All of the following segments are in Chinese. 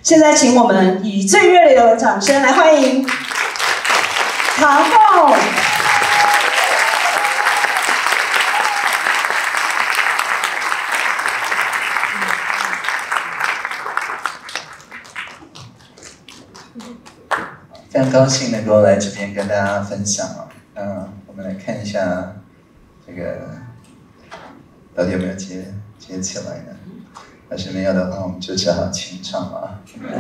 现在请我们以最热烈的掌声来欢迎唐凤。 非常高兴能够来这边跟大家分享啊。我们来看一下这个到底有没有接起来呢？要是没有的话，我们就只好清唱啊。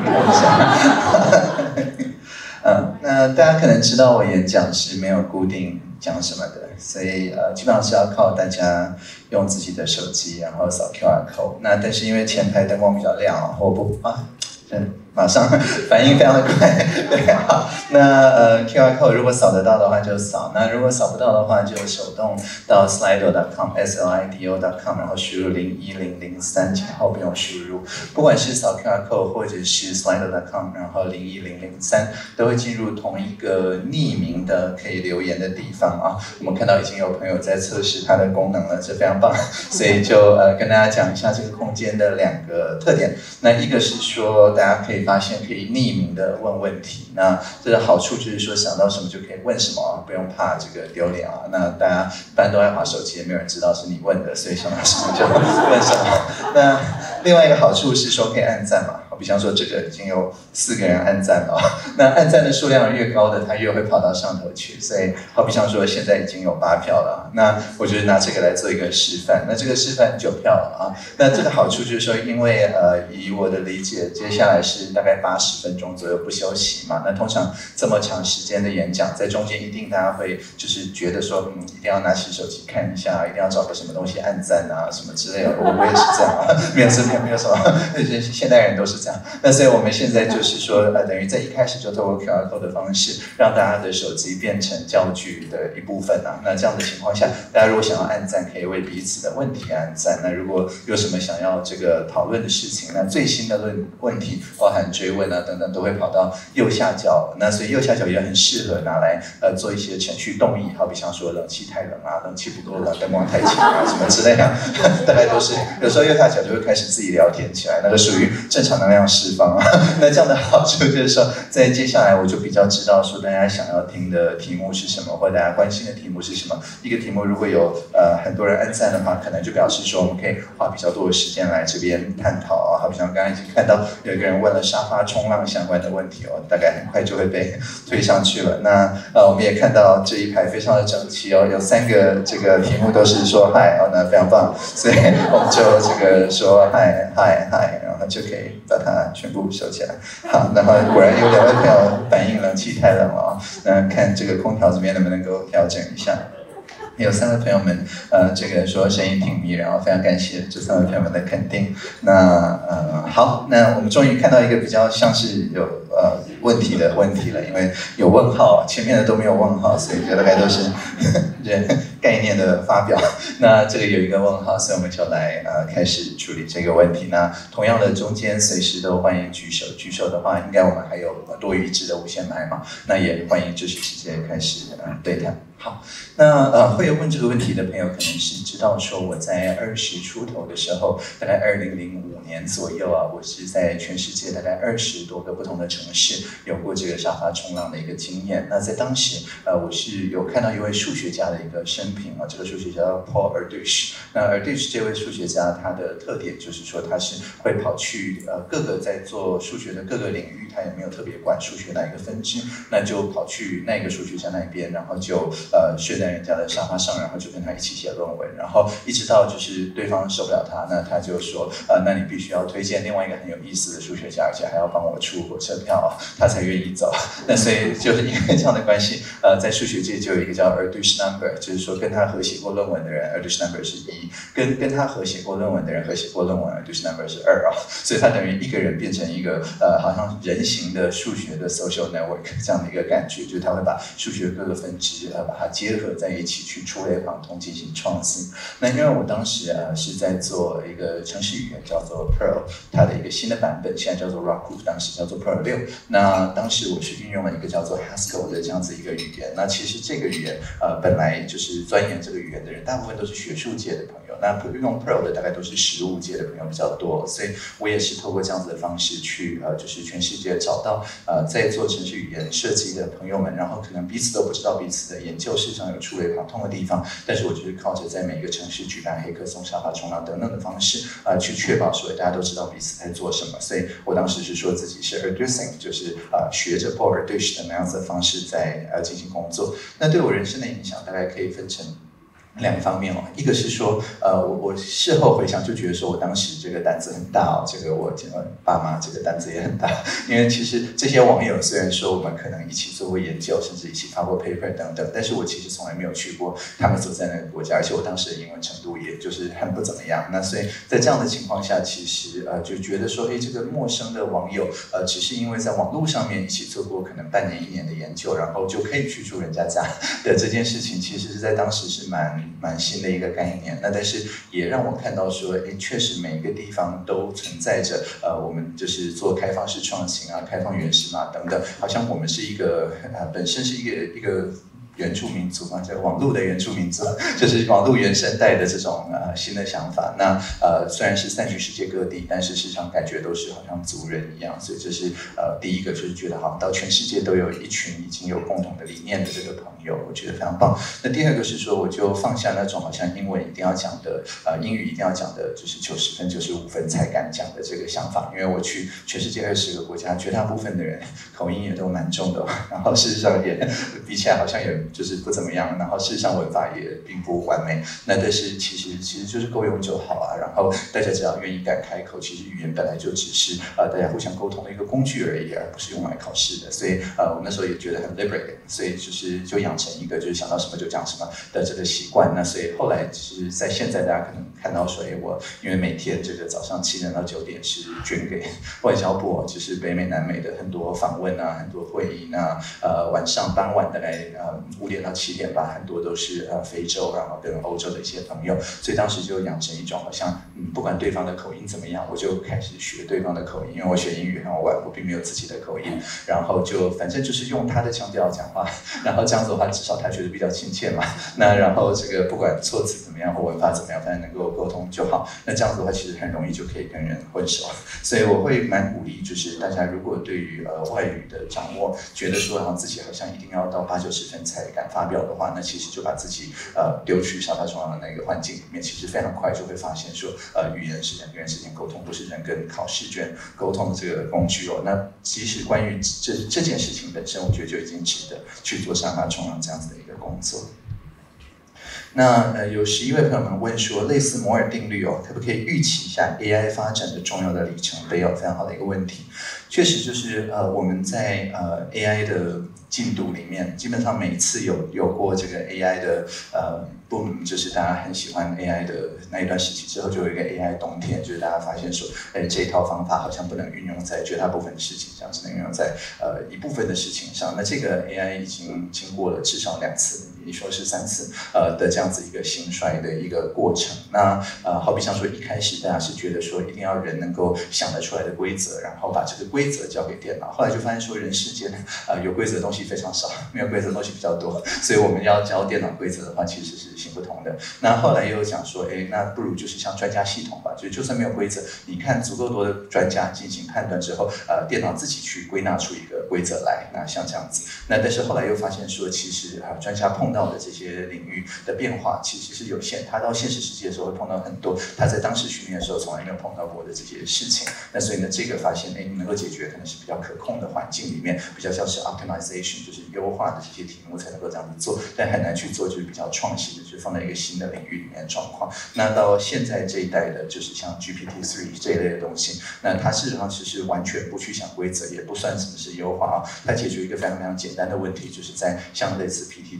那大家可能知道我演讲是没有固定讲什么的，所以基本上是要靠大家用自己的手机，然后扫 QR code。那但是因为前排灯光比较亮，我不马上反应非常的快，对，好，那QR code 如果扫得到的话就扫，那如果扫不到的话就手动到 slido.com slido.com， 然后输入01003，前后不用输入，不管是扫 QR code 或者是 slido.com， 然后01003都会进入同一个匿名的可以留言的地方啊。我们看到已经有朋友在测试它的功能了，这非常棒，所以就跟大家讲一下这个空间的2个特点。那一个是说大家可以发现可以匿名的问问题，那这个好处就是说想到什么就可以问什么啊，不用怕这个丢脸啊。那大家一般都爱滑手机，也没有人知道是你问的，所以想到什么就问什么。那另外一个好处是说可以按赞嘛，比方说这个已经有4个人按赞了，那按赞的数量越高的，它越会跑到上头去。所以好比像说现在已经有8票了，那我就是拿这个来做一个示范。那这个示范9票了啊。那这个好处就是说，因为以我的理解，接下来是大概80分钟左右不休息嘛。那通常这么长时间的演讲，在中间一定大家会就是觉得说，一定要拿起手机看一下，一定要找个什么东西按赞啊什么之类的。我也是这样啊，没有什么，现代人都是这样。那所以我们现在就是说，等于在一开始就透过 QR code 的方式，让大家的手机变成教具的一部分啊。那这样的情况下，大家如果想要按赞，可以为彼此的问题按赞。那如果有什么想要这个讨论的事情，那最新的问题，包含追问啊等等，都会跑到右下角。那所以右下角也很适合拿来做一些程序动议，好比像说冷气太冷啊，冷气不够冷，灯光太强啊什么之类的，大概都是有时候右下角就会开始自己聊天起来，那个属于正常能量释放啊。那这样的好处就是说，在接下来我就比较知道说大家想要听的题目是什么，或者大家关心的题目是什么。一个题目如果有很多人按赞的话，可能就表示说我们可以花比较多的时间来这边探讨啊。好比像刚刚已经看到有一个人问了沙发冲浪相关的问题哦，大概很快就会被推上去了。那我们也看到这一排非常的整齐哦，有3个这个题目都是说嗨哦，那非常棒，所以我们就这个说嗨，然后就可以把它全部收起来。好，那么果然有2位朋友反映冷气太冷了啊，那看这个空调这边能不能够调整一下。有3位朋友们，这个说声音挺迷人啊，非常感谢这3位朋友们的肯定。那好，那我们终于看到一个比较像是有问题的问题了，因为有问号，前面的都没有问号，所以这大概都是人概念的发表。那这个有一个问号，所以我们就来开始处理这个问题。那同样的，中间随时都欢迎举手，举手的话，应该我们还有多余1支的无线麦嘛，那也欢迎就是直接开始对谈。好，那会问这个问题的朋友，可能是知道说我在20出头的时候，大概2005年左右啊，我是在全世界大概20多个不同的城市有过这个沙发冲浪的一个经验。那在当时，我是有看到一位数学家的一个生平啊，这个数学家叫 Paul Erdős。那 Erdős 这位数学家，他的特点就是说他是会跑去各个在做数学的各个领域，他也没有特别管数学哪一个分支，那就跑去那个数学家那边，然后就睡在人家的沙发上，然后就跟他一起写论文，然后一直到就是对方受不了他，那他就说那你必须要推荐另外一个很有意思的数学家，而且还要帮我出火车票啊，他才愿意走。那所以就是因为这样的关系，在数学界就有一个叫 Erdős number， 就是说跟他合写过论文的人 Erdős number 是1，跟他合写过论文的人合写过论文 Erdős number 是2啊，所以他等于一个人变成一个好像人形的数学的 social network 这样的一个感觉，就是他会把数学各个分支把它它结合在一起去触类旁通进行创新。那因为我当时是在做一个程式语言叫做 Perl， 它的一个新的版本，现在叫做 Rockwood， 当时叫做 Perl 6。那当时我是运用了一个叫做 Haskell 的这样子一个语言。那其实这个语言本来就是钻研这个语言的人，大部分都是学术界的朋友。那用 Perl 的大概都是实务界的朋友比较多，所以我也是透过这样子的方式去就是全世界找到在做程序语言设计的朋友们，然后可能彼此都不知道彼此的研究事实上有触类旁通的地方，但是我就是靠着在每一个城市举办黑客松、沙发冲浪等等的方式去确保说大家都知道彼此在做什么。所以我当时是说自己是 Erducing， 就是学着 Paul Erdős 的那样子的方式在进行工作。那对我人生的影响大概可以分成两方面哦，一个是说，我事后回想就觉得说我当时这个胆子很大哦，这个我爸妈这个胆子也很大，因为其实这些网友虽然说我们可能一起做过研究，甚至一起发过 paper 等等，但是我其实从来没有去过他们所在那个国家，而且我当时的英文程度也就是很不怎么样。那所以在这样的情况下，其实就觉得说，这个陌生的网友，只是因为在网络上面一起做过可能半年1年的研究，然后就可以去住人家家的这件事情，其实是在当时是蛮新的一个概念。那但是也让我看到说，确实每一个地方都存在着我们就是做开放式创新啊、开放原始码等等，好像我们是一个本身是一个原住民族嘛，在网络的原住民族，就是网络原生代的这种新的想法。那虽然是散居世界各地，但是事实上感觉都是好像族人一样。所以这是第一个，就是觉得好像到全世界都有一群已经有共同的理念的这个朋友，我觉得非常棒。那第二个是说，我就放下那种好像英文一定要讲的英语一定要讲的就是90分、95分才敢讲的这个想法，因为我去全世界20个国家，绝大部分的人口音也都蛮重的，然后事实上也比起来好像也就是不怎么样，然后事实上文法也并不完美，那但是其实就是够用就好啊。然后大家只要愿意敢开口，其实语言本来就只是大家互相沟通的一个工具而已，而不是用来考试的。所以我那时候也觉得很 liberating， 所以就养成一个就是想到什么就讲什么的这个习惯。那所以后来其实在现在大家可能看到说，我因为每天这个早上7点到9点是捐给外交部，就是北美南美的很多访问啊，很多会议。那晚上傍晚大概5点到7点吧，很多都是非洲，然后跟欧洲的一些朋友，所以当时就养成一种好像不管对方的口音怎么样，我就开始学对方的口音，因为我学英语很好玩，我并没有自己的口音，然后就反正就是用他的腔调讲话，然后这样子的话，至少他觉得比较亲切嘛。那然后这个不管措辞怎么样或文法怎么样，反正能够沟通就好。那这样子的话，其实很容易就可以跟人混熟。所以我会蛮鼓励，就是大家如果对于外语的掌握，觉得说自己好像一定要到80、90分才敢发表的话，那其实就把自己丢去沙发床的那个环境里面，其实非常快就会发现说，语言是人跟人之间沟通，不是人跟考试卷沟通的这个工具哦。那其实关于这件事情本身，我觉得就已经值得去做沙发冲浪这样子的一个工作。那有11位朋友们问说，类似摩尔定律可不可以预期一下 AI 发展的重要的里程碑非常好的一个问题。确实就是我们在AI 的进度里面，基本上每一次有过这个 AI 的boom， 就是大家很喜欢 AI 的那一段时期之后，就有一个 AI 冬天，就是大家发现说，这一套方法好像不能运用在绝大部分的事情上，只能运用在一部分的事情上。那这个 AI 已经经过了至少2次，也说是3次的这样子一个兴衰的一个过程。那好比像说一开始大家是觉得说一定要人能够想得出来的规则，然后把这个规则交给电脑，后来就发现说人世间有规则的东西非常少，没有规则的东西比较多，所以我们要教电脑规则的话，其实是行不通的。那后来又讲说，那不如就是像专家系统吧，就算没有规则，你看足够多的专家进行判断之后，电脑自己去归纳出一个规则来。那像这样子，那但是后来又发现说，其实专家碰到的这些领域的变化其实是有限，他到现实世界的时候会碰到很多他在当时训练的时候从来没有碰到过的这些事情。那所以呢，这个发现能够解决可能是比较可控的环境里面，比较像是 optimization， 就是优化的这些题目才能够这样子做，但很难去做就是比较创新的，就是放在一个新的领域里面的状况。那到现在这一代的，就是像 GPT-3 这一类的东西，那它事实上是完全不去想规则，也不算什么是优化它解决一个非常非常简单的问题，就是在像类似 PTT， 他们用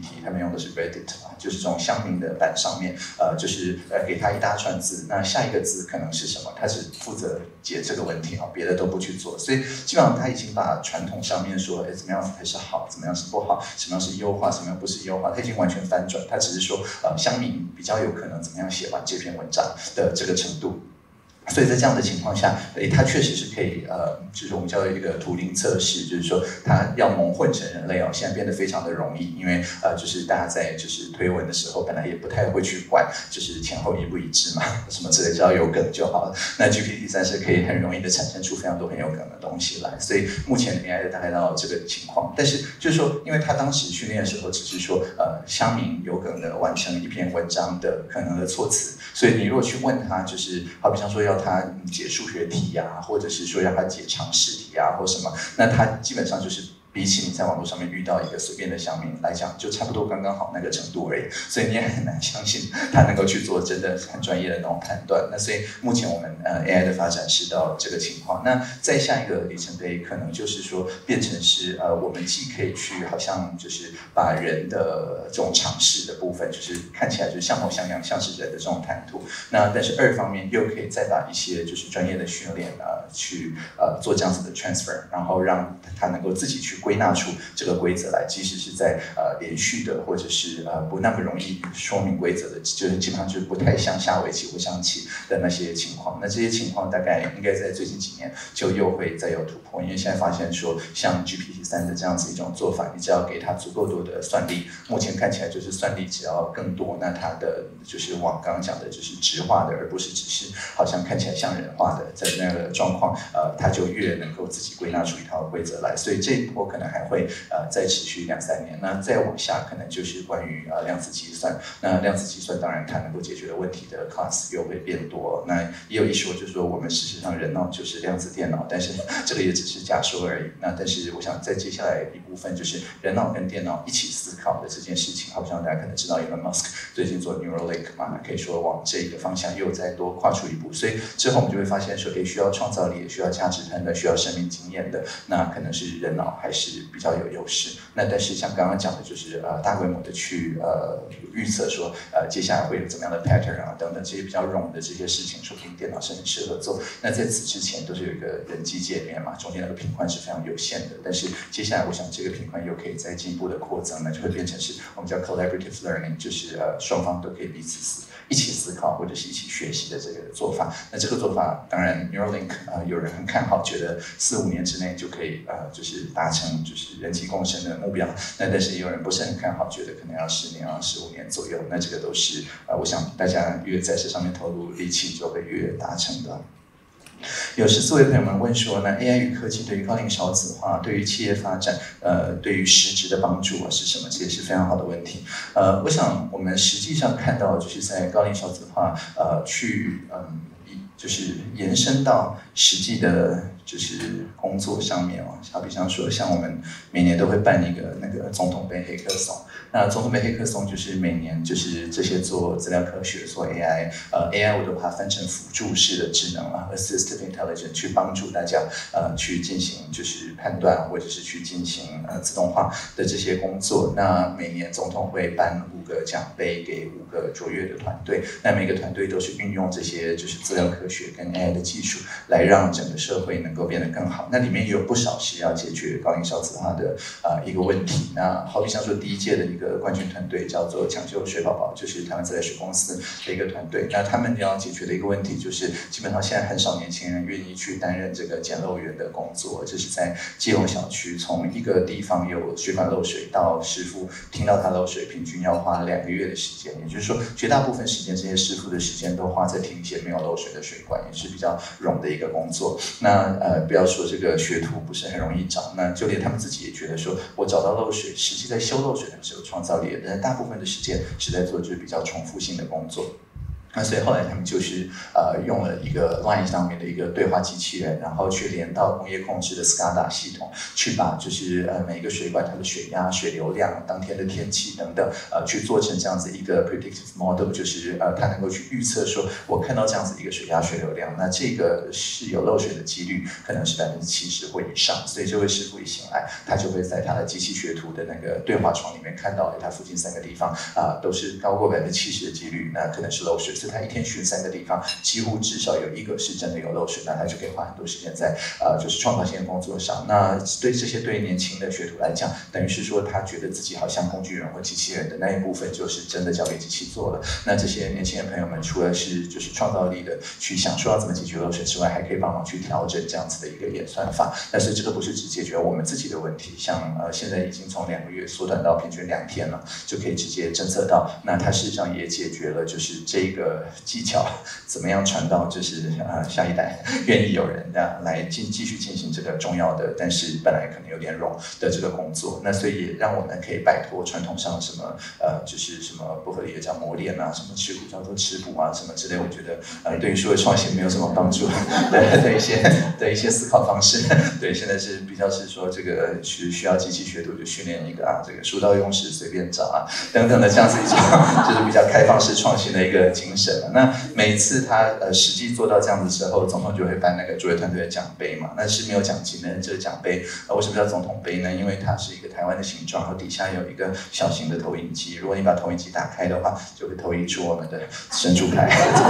用的是 Reddit 就是这种乡民的版上面，就是给他一大串字，那下一个字可能是什么，他只负责解这个问题别的都不去做，所以基本上他已经把传统上面说，怎么样才是好，怎么样是不好，什么样是优化，什么样不是优化，他已经完全翻转，他只是说，乡民比较有可能怎么样写完这篇文章的这个程度。所以在这样的情况下，它确实是可以，就是我们叫一个图灵测试，就是说它要蒙混成人类现在变得非常的容易，因为就是大家在就是推文的时候，本来也不太会去管，就是前后一不一致嘛，什么之类，只要有梗就好了。那 GPT-3是可以很容易的产生出非常多很有梗的东西来，所以目前 AI 大概到这个情况，但是就是说，因为他当时训练的时候，只是说乡民有梗的完成一篇文章的可能的措辞，所以你如果去问他，就是好比像说要他解数学题或者是说让他解常识题或什么，那他基本上就是比起你在网络上面遇到一个随便的乡民来讲，就差不多刚刚好那个程度而已，所以你也很难相信他能够去做真的很专业的那种判断。那所以目前我们AI 的发展是到这个情况。那再下一个里程碑，可能就是说变成是我们既可以去好像就是把人的这种常识的部分，就是看起来就是像模像样，像是人的这种谈吐。那但是二方面又可以再把一些就是专业的训练去做这样子的 transfer， 然后让他能够自己去归纳出这个规则来，即使是在连续的或者是不那么容易说明规则的，就是基本上就是不太像下围棋或象棋的那些情况。那这些情况大概应该在最近几年就又会再有突破，因为现在发现说像 GPT-3的这样子一种做法，你只要给它足够多的算力，目前看起来就是算力只要更多，那它的就是往刚刚讲的就是直化的，而不是只是好像看起来像人化的在那个状况，它就越能够自己归纳出一套规则来。所以这一波可能还会再持续2-3年。那再往下可能就是关于量子计算。那量子计算当然它能够解决的问题的 class 又会变多。那也有一说就是说我们事实上人脑就是量子电脑，但是这个也只是假说而已。那但是我想在接下来一部分就是人脑跟电脑一起思考的这件事情，好像大家可能知道 Elon Musk 最近做 Neuralink 嘛，可以说往这个方向又再多跨出一步。所以之后我们就会发现说，需要创造力，也需要价值判断，需要生命经验的，那可能是人脑还是比较有优势。那但是像刚刚讲的，就是大规模的去预测说接下来会有怎么样的 pattern 等等这些比较冗的这些事情，说不定电脑是很适合做。那在此之前都是有一个人机界面嘛，中间那个频宽是非常有限的。但是接下来我想这个频宽又可以再进一步的扩增，那就会变成是我们叫 collaborative learning， 就是双方都可以彼此一起思考或者是一起学习的这个做法。那这个做法当然 Neuralink 有人很看好，觉得4-5年之内就可以就是达成就是人机共生的目标。那但是也有人不是很看好，觉得可能要10年15年左右。那这个都是我想大家越在这上面投入力气，就会越达成的。有14位朋友们问说呢 ，AI 与科技对于高龄少子化、对于企业发展、对于实质的帮助是什么？这也是非常好的问题。我想我们实际上看到，就是在高龄少子化就是延伸到实际的，就是工作上面好比像说，像我们每年都会办一个那个总统杯黑客松。那总统杯黑客松就是每年就是这些做资料科学、做 AI 我都把它分成辅助式的智能assistive intelligence， 去帮助大家去进行就是判断或者是去进行自动化的这些工作。那每年总统会颁5个奖杯给5个卓越的团队，那每个团队都是运用这些就是资料科学跟 AI 的技术来让整个社会能够变得更好。那里面也有不少是要解决高龄少子化的一个问题。那好比像说第一届的一个冠军团队叫做抢救水宝宝，就是台湾自来水公司的一个团队。那他们要解决的一个问题就是，基本上现在很少年轻人愿意去担任这个捡漏员的工作，就是在基隆小区从一个地方有水管漏水到师傅听到他漏水，平均要花2个月的时间。也就是说，绝大部分时间这些师傅的时间都花在停一些没有漏水的水管，也是比较冗的一个工作。那不要说这个学徒不是很容易找，那就连他们自己也觉得说，我找到漏水，实际在修漏水的是有创造力的，但大部分的时间是在做就是比较重复性的工作。 那所以后来他们就是用了一个 Line 上面的一个对话机器人，然后去连到工业控制的 SCADA 系统，去把就是每一个水管它的水压、水流量、当天的天气等等去做成这样子一个 predictive model， 就是它能够去预测说，我看到这样子一个水压、水流量，那这个是有漏水的几率可能是70%或以上，所以这位师傅一醒来，他就会在他的机器学徒的那个对话窗里面看到，他附近3个地方都是高过70%的几率，那可能是漏水。所以他一天巡3个地方，几乎至少有1个是真的有漏水，那他就可以花很多时间在就是创造性的工作上。那对年轻的学徒来讲，等于是说他觉得自己好像工具人或机器人的那一部分，就是真的交给机器做了。那这些年轻人朋友们，除了是就是创造力的去想说要怎么解决漏水之外，还可以帮忙去调整这样子的一个演算法。但是这个不是只解决我们自己的问题，像现在已经从2个月缩短到平均2天了，就可以直接侦测到。那它事实上也解决了就是这个技巧怎么样传到就是下一代，愿意有人来继续进行这个重要的，但是本来可能有点冗的这个工作。那所以也让我们可以摆脱传统上什么就是什么不合理的叫磨练啊，什么吃苦叫做吃补啊，什么之类，我觉得对于数位创新没有什么帮助的一些思考方式。对，现在是比较是说这个需要机器学徒就训练一个这个书到用时随便找等等的这样子一种就是比较开放式创新的一个精神。那每一次他实际做到这样子之后，总统就会颁那个卓越团队的奖杯嘛，那是没有奖金的。这个奖杯为什么叫总统杯呢？因为它是一个台湾的形状，然后底下有一个小型的投影机。如果你把投影机打开的话，就会投影出我们的神主牌，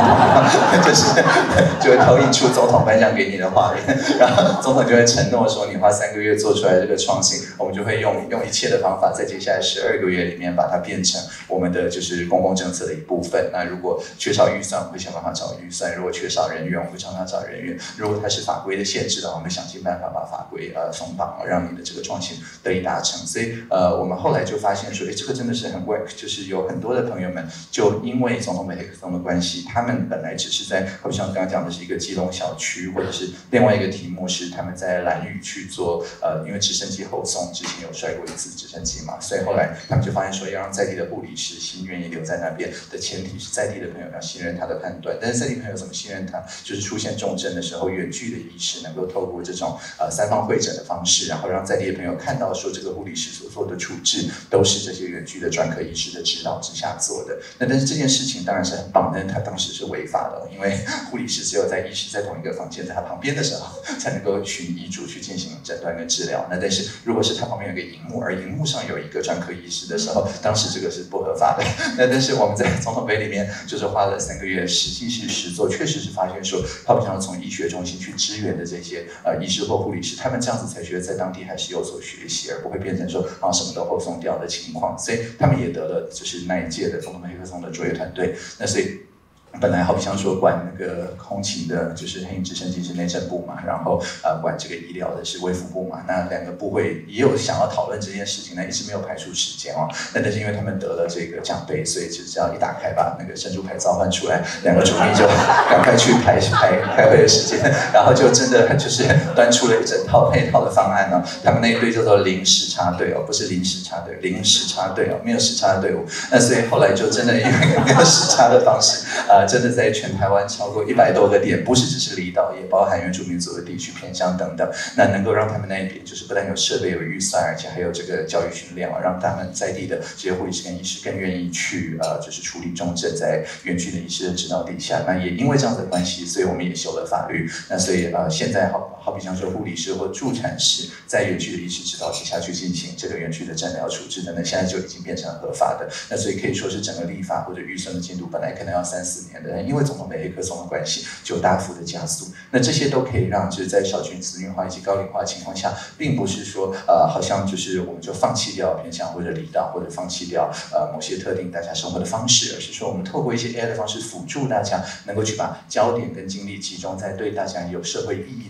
就会投影出总统颁奖给你的画面。然后总统就会承诺说，你花3个月做出来这个创新，我们就会用一切的方法，在接下来12个月里面把它变成我们的就是公共政策的一部分。那如果缺少预算，我们会想办法找预算；如果缺少人员，我们会常常找人员；如果它是法规的限制的话，我们想尽办法把法规松绑，让你的这个创新得以达成。所以我们后来就发现说，这个真的是很 work， 就是有很多的朋友们就因为总统杯黑客松的关系，他们本来只是在，好像刚刚讲的是一个基隆小区，或者是另外一个题目是他们在兰屿去做因为直升机后送，之前有摔过1次直升机嘛，所以后来他们就发现说，要让在地的护理师心愿意留在那边的前提是在地的朋友要信任他的判断。但是在地朋友怎么信任他？就是出现重症的时候，远距的医师能够透过这种3方会诊的方式，然后让在地的朋友看到说这个护理师所做的处置都是这些远距的专科医师的指导之下做的。那但是这件事情当然是很棒，但是他当时是违法的，因为护理师只有在医师在同一个房间在他旁边的时候，才能够循医嘱去进行诊断跟治疗。那但是如果是他旁边有个荧幕，而荧幕上有一个专科医师的时候，当时这个是不合法的。那但是我们在总统杯里面就是花了3个月，实际是实做，确实是发现说，好比像从医学中心去支援的这些医师或护理师，他们这样子才觉得在当地还是有所学习，而不会变成说什么都后送掉的情况。所以他们也得了就是那一届的总统杯黑客松的卓越团队。那所以本来好比像说管那个空勤的，就是黑鹰直升机是内政部嘛，然后管这个医疗的是卫福部嘛，那2个部会也有想要讨论这件事情，那一直没有排出时间那但是因为他们得了这个奖杯，所以就只要一打开把那个神主牌召唤出来，2个主秘就赶快去排开会的时间，然后就真的就是端出了一整套配套的方案他们那一队叫做零时差队不是临时插队，零时差队没有时差的队伍。那所以后来就真的因为没有时差的方式真的在全台湾超过100多个点，不是只是离岛，也包含原住民族的地区偏乡等等。那能够让他们那一边就是不但有设备有预算，而且还有这个教育训练让他们在地的这些护理师跟医师更愿意去就是处理重症，在远距的医师的指导底下。那也因为这样子的关系，所以我们也修了法律。那所以现在好比像说护理师或助产师在远距的医师指导之下去进行这个远距的诊疗处置的，那现在就已经变成合法的。那所以可以说是整个立法或者预算的进度本来可能要3-4年的，因为总统杯黑客松的关系，就大幅的加速。那这些都可以让就是在小群子女化以及高龄化的情况下，并不是说好像就是我们就放弃掉偏向或者离岛，或者放弃掉某些特定大家生活的方式，而是说我们透过一些 AI 的方式辅助大家能够去把焦点跟精力集中在对大家有社会意义的那些事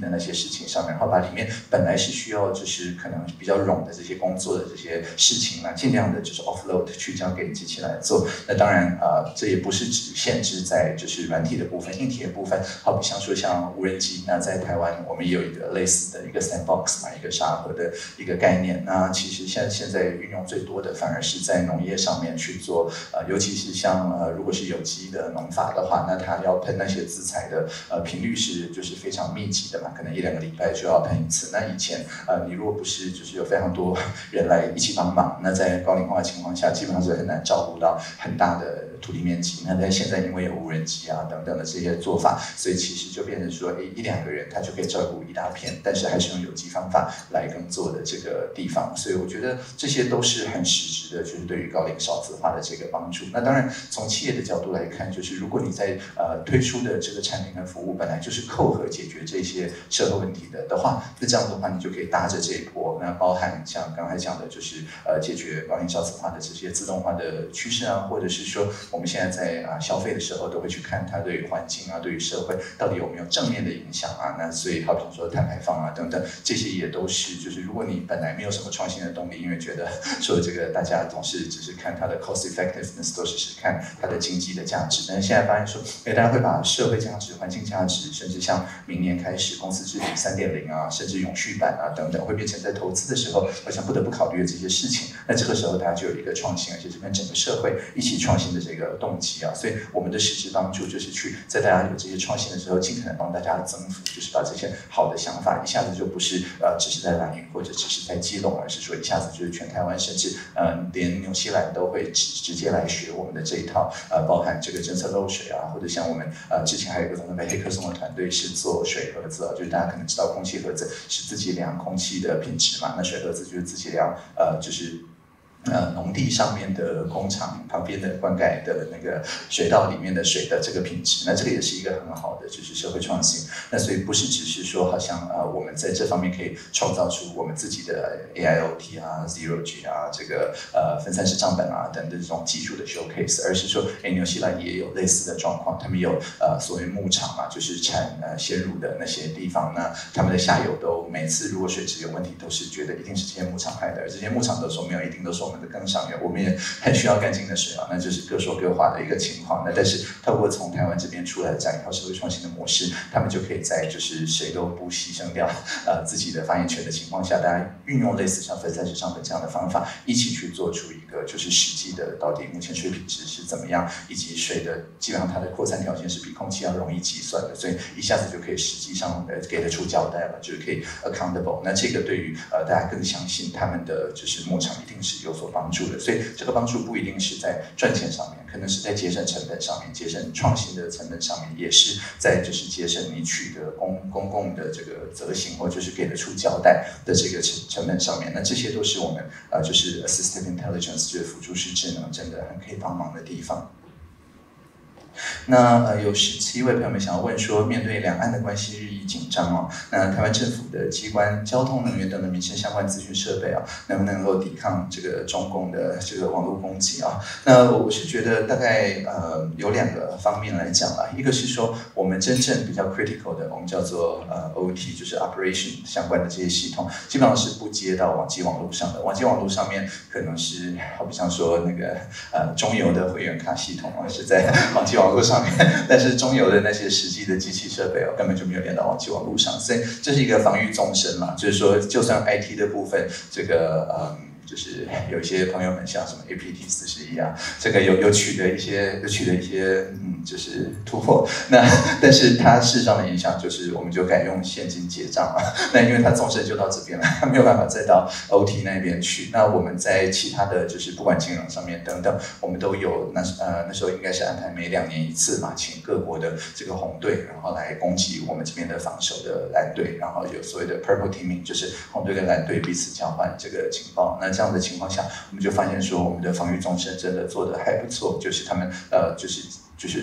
事情上面，然后把里面本来是需要就是可能比较冗的这些工作的这些事情呢，尽量的就是 offload 去交给机器来做。那当然这也不是只限制在就是软体的部分，硬体的部分，好比像说像无人机，那在台湾我们也有一个类似的一个 sandbox 嘛，一个沙盒的一个概念。那其实现在运用最多的反而是在农业上面去做，尤其是像如果是有机的农法的话，那它要喷那些资材的频率是就是非常密集的嘛，可能1-2个礼拜就要喷一次。那以前你如果不是就是有非常多人来一起帮忙，那在高龄化的情况下，基本上是很难照顾到很大的土地面积。那在现在因为有无人机啊等等的这些做法，所以其实就变成说1-2个人他就可以照顾一大片，但是还是用有机方法来耕作的这个地方。所以我觉得这些都是很实质的，就是对于高龄少子化的这个帮助。那当然从企业的角度来看，就是如果你在推出的这个产品跟服务本来就是扣合解决这些社会问题的话，那这样的话你就可以搭着这一波，那包含像刚才讲的就是解决高龄少子化的这些自动化的趋势啊，或者是说我们现在在消费的时候都会去看它对于环境啊、对于社会到底有没有正面的影响啊。那所以好比说碳排放啊等等，这些也都是就是如果你本来没有什么创新的动力，因为觉得说这个大家总是只是看它的 cost effectiveness， 都是看它的经济的价值，但是现在发现说，大家会把社会价值、环境价值，甚至像明年开始公司治理3.0啊，甚至永续版啊等等，会变成在投资的时候，好像不得不考虑的这些事情。那这个时候大家就有一个创新，而且是跟整个社会一起创新的这个动机啊。所以我们的实质帮助就是去在大家有这些创新的时候，尽可能帮大家增幅，就是把这些好的想法一下子就不是只是在兰屿或者只是在基隆，而是说一下子就是全台湾，甚至连纽西兰都会直接来学我们的这一套包含这个侦测漏水啊，或者像我们之前还有一个从那边黑客松的团队是做水盒子，就是大家可能知道空气盒子是自己量空气的品质嘛，那水盒子就是自己量就是农地上面的工厂旁边的灌溉的那个水道里面的水的这个品质，那这个也是一个很好的就是社会创新。那所以不是只是说好像我们在这方面可以创造出我们自己的 AIoT 啊、Zero G 啊、这个分散式账本啊等等这种技术的 showcase， 而是说纽西兰也有类似的状况，他们有所谓牧场嘛，就是产鲜乳的那些地方，那他们的下游都每次如果水质有问题，都是觉得一定是这些牧场害的，而这些牧场都说没有，一定都是我们的更上游，我们也很需要干净的水啊，那就是各说各话的一个情况。那但是透过从台湾这边出来的这样一套社会创新的模式，他们就可以在就是谁都不牺牲掉自己的发言权的情况下，大家运用类似像分散式账本这样的方法，一起去做出一个就是实际的到底目前水品质是怎么样，以及水的基本上它的扩散条件是比空气要容易计算的，所以一下子就可以实际上给得出交代了，就是可以 accountable。那这个对于大家更相信他们的就是牧场一定是有所帮助的，所以这个帮助不一定是在赚钱上面，可能是在节省成本上面，节省创新的成本上面，也是在就是节省你取得公共的这个责行或就是给得出交代的这个成本上面。那这些都是我们就是 assistive intelligence 就是辅助式智能真的很可以帮忙的地方。那有17位朋友们想要问说，面对两岸的关系日益紧张哦，那台湾政府的机关、交通、能源等等民生相关资讯设备啊，能不能够抵抗这个中共的这个网络攻击啊？那我是觉得大概有2个方面来讲啊，一个是说我们真正比较 critical 的，我们叫做OT， 就是 operation 相关的这些系统，基本上是不接到网际网络上的。网际网络上面可能是好比像说那个中油的会员卡系统啊，是在网际网络上面，但是中油的那些实际的机器设备根本就没有连到网际网络上，所以这是一个防御纵深嘛，就是说就算 IT 的部分这个就是有一些朋友们像什么 APT41啊，这个有取得一些就是突破，那但是它事实上的影响就是我们就改用现金结账嘛，那因为它纵深就到这边了，它没有办法再到 OT 那边去。那我们在其他的就是不管金融上面等等，我们都有那时候应该是安排每2年一次嘛，请各国的这个红队，然后来攻击我们这边的防守的蓝队，然后有所谓的 purple teaming， 就是红队跟蓝队彼此交换这个情报。那这样的情况下，我们就发现说我们的防御纵深真的做得还不错，就是他们就是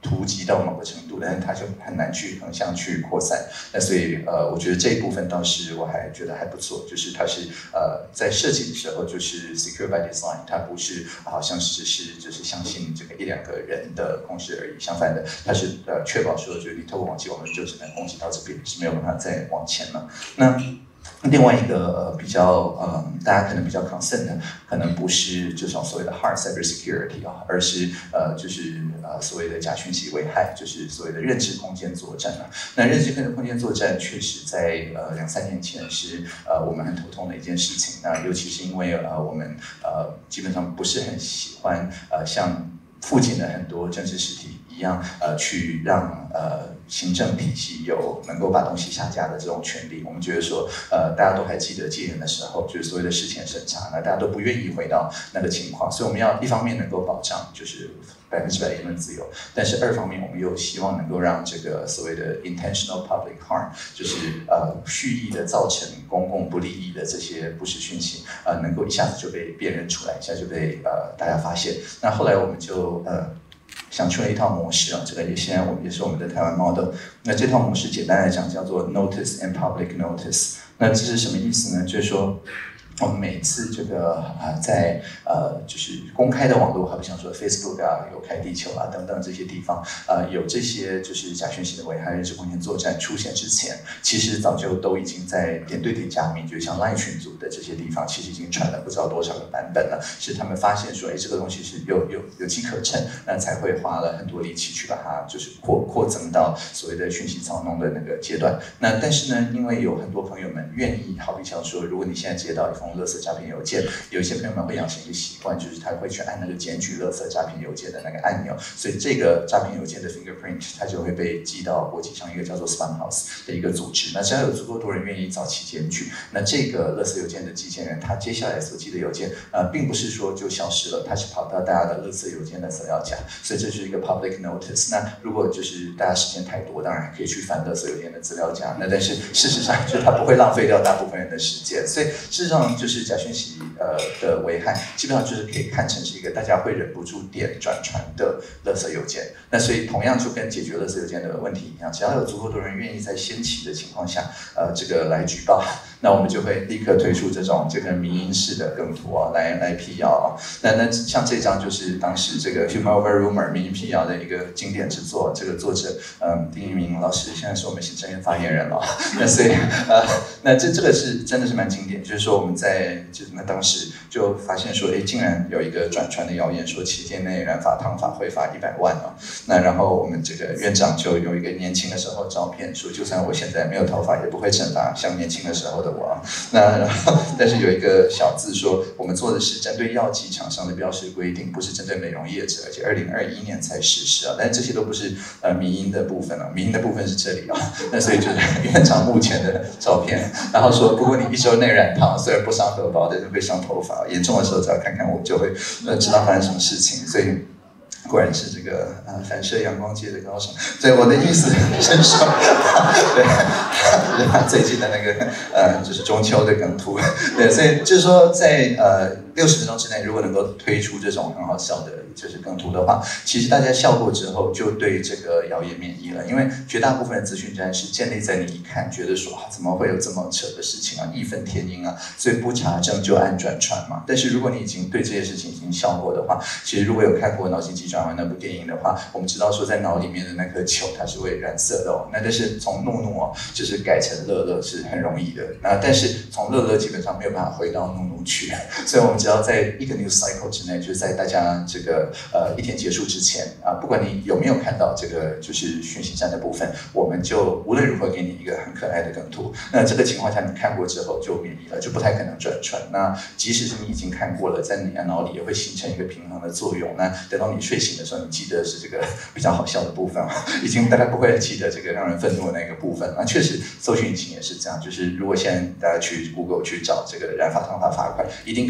突及到某个程度，但是它就很难去横向去扩散。那所以我觉得这一部分倒是我还觉得还不错，就是它是在设计的时候就是 secure by design， 它不是好像只是就是相信这个1、2个人的共识而已，相反的，它是确保说就是你透过网际网络就只能攻击到这边，是没有办法再往前了。那另外一个比较大家可能比较 concern 的，可能不是这种所谓的 hard cyber security 啊，而是就是所谓的假讯息危害，就是所谓的认知空间作战啊。那认知空间作战确实在2、3年前是我们很头痛的一件事情。那尤其是因为我们基本上不是很喜欢像附近的很多政治实体一样去让行政体系有能够把东西下架的这种权利。我们觉得说大家都还记得戒严的时候，就是所谓的事前审查，那大家都不愿意回到那个情况，所以我们要一方面能够保障就是100%言论自由，但是2方面我们又希望能够让这个所谓的 intentional public harm， 就是蓄意的造成公共不利益的这些不实讯息能够一下子就被辨认出来，一下就被大家发现。那后来我们就想出了一套模式啊，这个现在也是我们的台湾 model。那这套模式简单来讲叫做 notice and public notice。那这是什么意思呢？就是说，我们每次这个在就是公开的网络，好比像说 Facebook 啊、有开地球啊等等这些地方，有这些就是假讯息的危害认知空间作战出现之前，其实早就都已经在点对点加密，就像 LINE 群组的这些地方，其实已经传了不知道多少个版本了。是他们发现说，这个东西是有机可乘，那才会花了很多力气去把它就是扩增到所谓的讯息操弄的那个阶段。那但是呢，因为有很多朋友们愿意，好比像说，如果你现在接到一封垃圾诈骗邮件，有一些朋友们会养成一个习惯，就是他会去按那个检举垃圾诈骗邮件的那个按钮，所以这个诈骗邮件的 fingerprint 它就会被寄到国际上一个叫做 Spam House 的一个组织。那只要有足够多人愿意早期检举，那这个垃圾邮件的寄件人，他接下来所寄的邮件并不是说就消失了，他是跑到大家的垃圾邮件的资料夹，所以这是一个 public notice。那如果就是大家时间太多，当然可以去翻垃圾邮件的资料夹，那但是事实上就是它不会浪费掉大部分人的时间，所以事实上就是假讯息的危害，基本上就是可以看成是一个大家会忍不住点转传的垃圾邮件。那所以同样就跟解决垃圾邮件的问题一样，只要有足够多人愿意在先期的情况下，这个来举报，那我们就会立刻推出这种这个迷因式的梗图啊，来辟谣啊。那像这张就是当时这个 Humor Over Rumor 迷因辟谣的一个经典之作，这个作者丁一鸣老师现在是我们行政院发言人了。那所以那这个是真的是蛮经典，就是说我们在那当时就发现说，竟然有一个转传的谣言说7天内染发烫发会罚100万啊。那然后我们这个院长就有一个年轻的时候照片，说就算我现在没有头发，也不会惩罚像年轻的时候的我。那然后但是有一个小字说，我们做的是针对药剂厂商的标示规定，不是针对美容业者，而且2021年才实施啊。但这些都不是迷因的部分啊，迷因的部分是这里啊。那所以就是院长目前的照片，然后说，不过你1周内染烫，虽然不伤荷包，但是会伤头发，严重的时候只要看看我就会知道发生什么事情。所以果然是这个反射阳光界的高手。所以我的意思是说，对，就是他最近的那个就是中秋的梗图，对，所以就是说在60分钟之内，如果能够推出这种很好笑的就是梗图的话，其实大家笑过之后就对这个谣言免疫了，因为绝大部分的资讯战是建立在你一看觉得说怎么会有这么扯的事情啊，义愤填膺啊，所以不查证就按转传嘛。但是如果你已经对这些事情已经笑过的话，其实如果有看过《脑筋急转弯》那部电影的话，我们知道说在脑里面的那颗球它是会染色的哦。那但是从怒怒就是改成乐乐是很容易的，但是从乐乐基本上没有办法回到怒怒去，所以我们只要在一个 news cycle 之内，就是在大家这个一天结束之前不管你有没有看到这个就是讯息站的部分，我们就无论如何给你一个很可爱的梗图。那这个情况下你看过之后就免疫了，就不太可能转传。那即使是你已经看过了，在你的脑里也会形成一个平衡的作用。那等到你睡醒的时候，你记得是这个比较好笑的部分，已经大概不会记得这个让人愤怒的那个部分。那确实搜寻引擎也是这样，就是如果现在大家去 Google 去找这个染发烫发罚款，一定看到是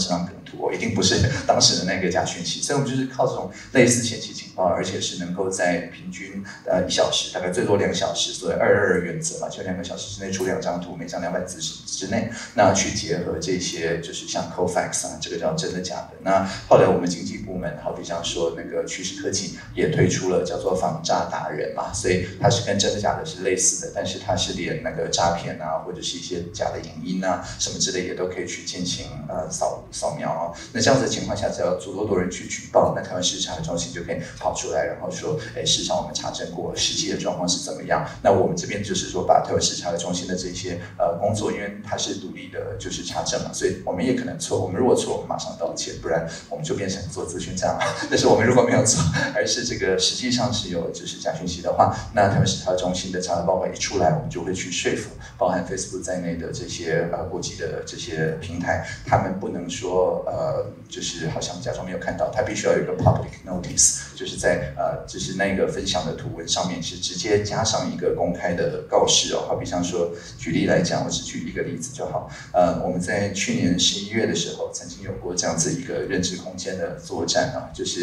张梗图哦，一定不是当时的那个假讯息。所以我们就是靠这种类似前期情报，而且是能够在平均1小时，大概最多2小时，所谓222原则嘛，就2个小时之内出2张图，每张200字之内，那去结合这些就是像 Cofax 啊，这个叫真的假的。那后来我们经济部门，好比像说那个趋势科技也推出了叫做防诈达人嘛，所以它是跟真的假的是类似的，但是它是连那个诈骗啊，或者是一些假的影音啊什么之类也都可以去进行扫描啊。那这样子的情况下，只要足够多人去举报，那台湾市场中心就可以跑出来，然后说，市场我们查证过，实际的状况是怎么样？那我们这边就是说，把台湾市场中心的这些工作，因为它是独立的，就是查证嘛，所以我们也可能错。我们如果错，我们马上道歉，不然我们就变成做资讯这样。但是我们如果没有错，而是这个实际上是有就是假讯息的话，那台湾市场中心的查核报告一出来，我们就会去说服包含 Facebook 在内的这些国际的这些平台，他们不能说就是好像假装没有看到，他必须要有一个 public notice， 就是在就是那个分享的图文上面是直接加上一个公开的告示哦。好比像说举例来讲，我只举一个例子就好。我们在去年11月的时候，曾经有过这样子一个认知空间的作战啊，就是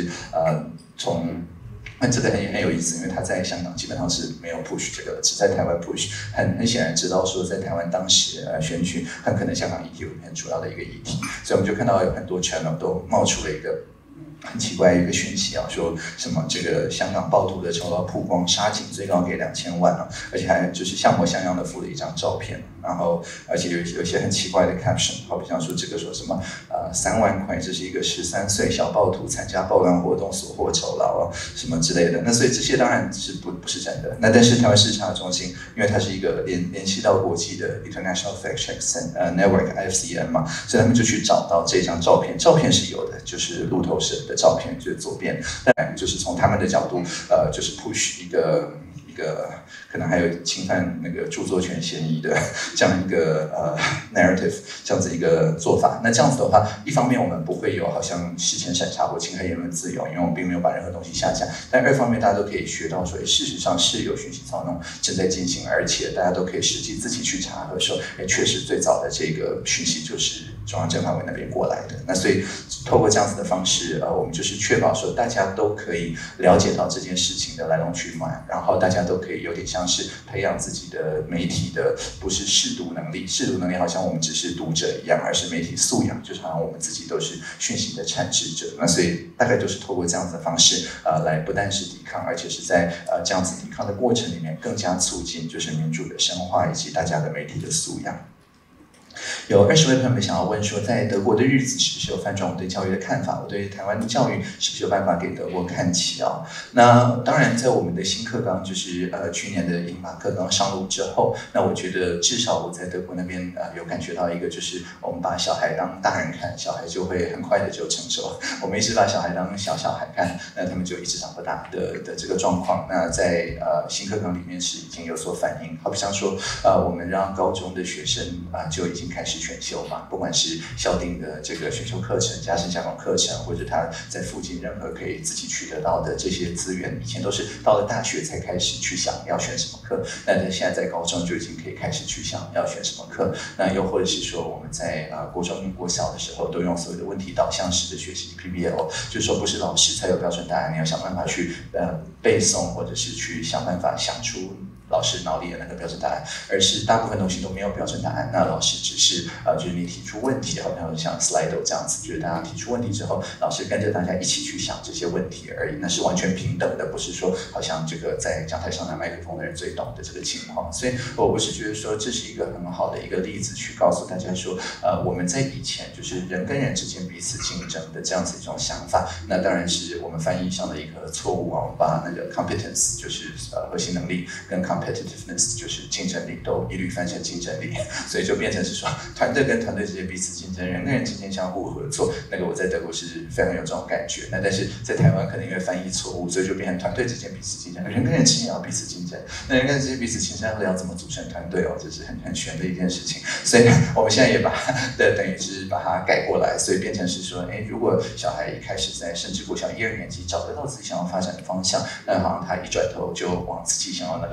这个很有意思，因为他在香港基本上是没有 push 这个，只在台湾 push。很显然知道说，在台湾当时选举很可能香港议题很主要的一个议题，所以我们就看到有很多 channel 都冒出了一个很奇怪的一个讯息啊，说什么这个香港暴徒的酬劳曝光杀警最高给2000万啊，而且还就是像模像样的附了一张照片，然后而且有一些很奇怪的 caption， 好比像说这个说什么3万块，这是一个13岁小暴徒参加暴乱活动所获酬劳啊什么之类的。那所以这些当然是不是真的。那但是台湾市场中心，因为它是一个联系到国际的 International Fact Check Network IFCN 嘛，所以他们就去找到这张照片，照片是有的，就是路透社的照片，就是左边，当然就是从他们的角度，就是 push 一个可能还有侵犯那个著作权嫌疑的这样一个narrative， 这样子一个做法。那这样子的话，一方面我们不会有好像事前审查或侵害言论自由，因为我们并没有把任何东西下架。但二方面，大家都可以学到说，事实上是有讯息操弄正在进行，而且大家都可以实际自己去查核说，确实最早的这个讯息就是中央政法委那边过来的。那所以透过这样子的方式，我们就是确保说大家都可以了解到这件事情的来龙去脉，然后大家都可以有点像是培养自己的媒体的不是识读能力，识读能力好像我们只是读者一样，而是媒体素养，就是好像我们自己都是讯息的产制者。那所以大概就是透过这样子的方式，来不但是抵抗，而且是在这样子抵抗的过程里面，更加促进就是民主的深化以及大家的媒体的素养。有20位朋友们想要问说，在德国的日子是不是有翻转我对教育的看法？我对台湾的教育是不是有办法给德国看齐啊？那当然，在我们的新课纲就是去年的英法课纲上路之后，那我觉得至少我在德国那边有感觉到一个，就是我们把小孩当大人看，小孩就会很快的就成熟；我们一直把小孩当小孩看，那他们就一直长不大的这个状况。那在新课纲里面是已经有所反映，好比像说我们让高中的学生就已经开始选修嘛，不管是校定的这个选修课程、加深加工课程，或者他在附近任何可以自己取得到的这些资源，以前都是到了大学才开始去想要选什么课，那现在在高中就已经可以开始去想要选什么课。那又或者是说我们在国中、国小的时候都用所谓的问题导向式的学习 PBL， 就是说不是老师才有标准答案，你要想办法去背诵，或者是去想办法想出老师脑里的那个标准答案，而是大部分东西都没有标准答案。那老师只是就是你提出问题，好像 Slido 这样子，就是大家提出问题之后，老师跟着大家一起去想这些问题而已。那是完全平等的，不是说好像这个在讲台上拿麦克风的人最懂的这个情况。所以我是觉得说这是一个很好的一个例子，去告诉大家说，我们在以前就是人跟人之间彼此竞争的这样子一种想法，那当然是我们翻译上的一个错误啊。我们把那个 competence 就是核心能力跟competitiveness 就是竞争力都一律翻成竞争力，所以就变成是说团队跟团队之间彼此竞争，人跟人之间相互合作。那个我在德国是非常有这种感觉。那但是在台湾可能因为翻译错误，所以就变成团队之间彼此竞争，人跟人之间也要彼此竞争。那人跟人之间彼此竞争，要怎么组成团队哦？这是很玄的一件事情。所以我们现在也把等于是把它改过来，所以变成是说，如果小孩一开始在甚至国小1、2年级找得到自己想要发展的方向，那好像他一转头就往自己想要那个方向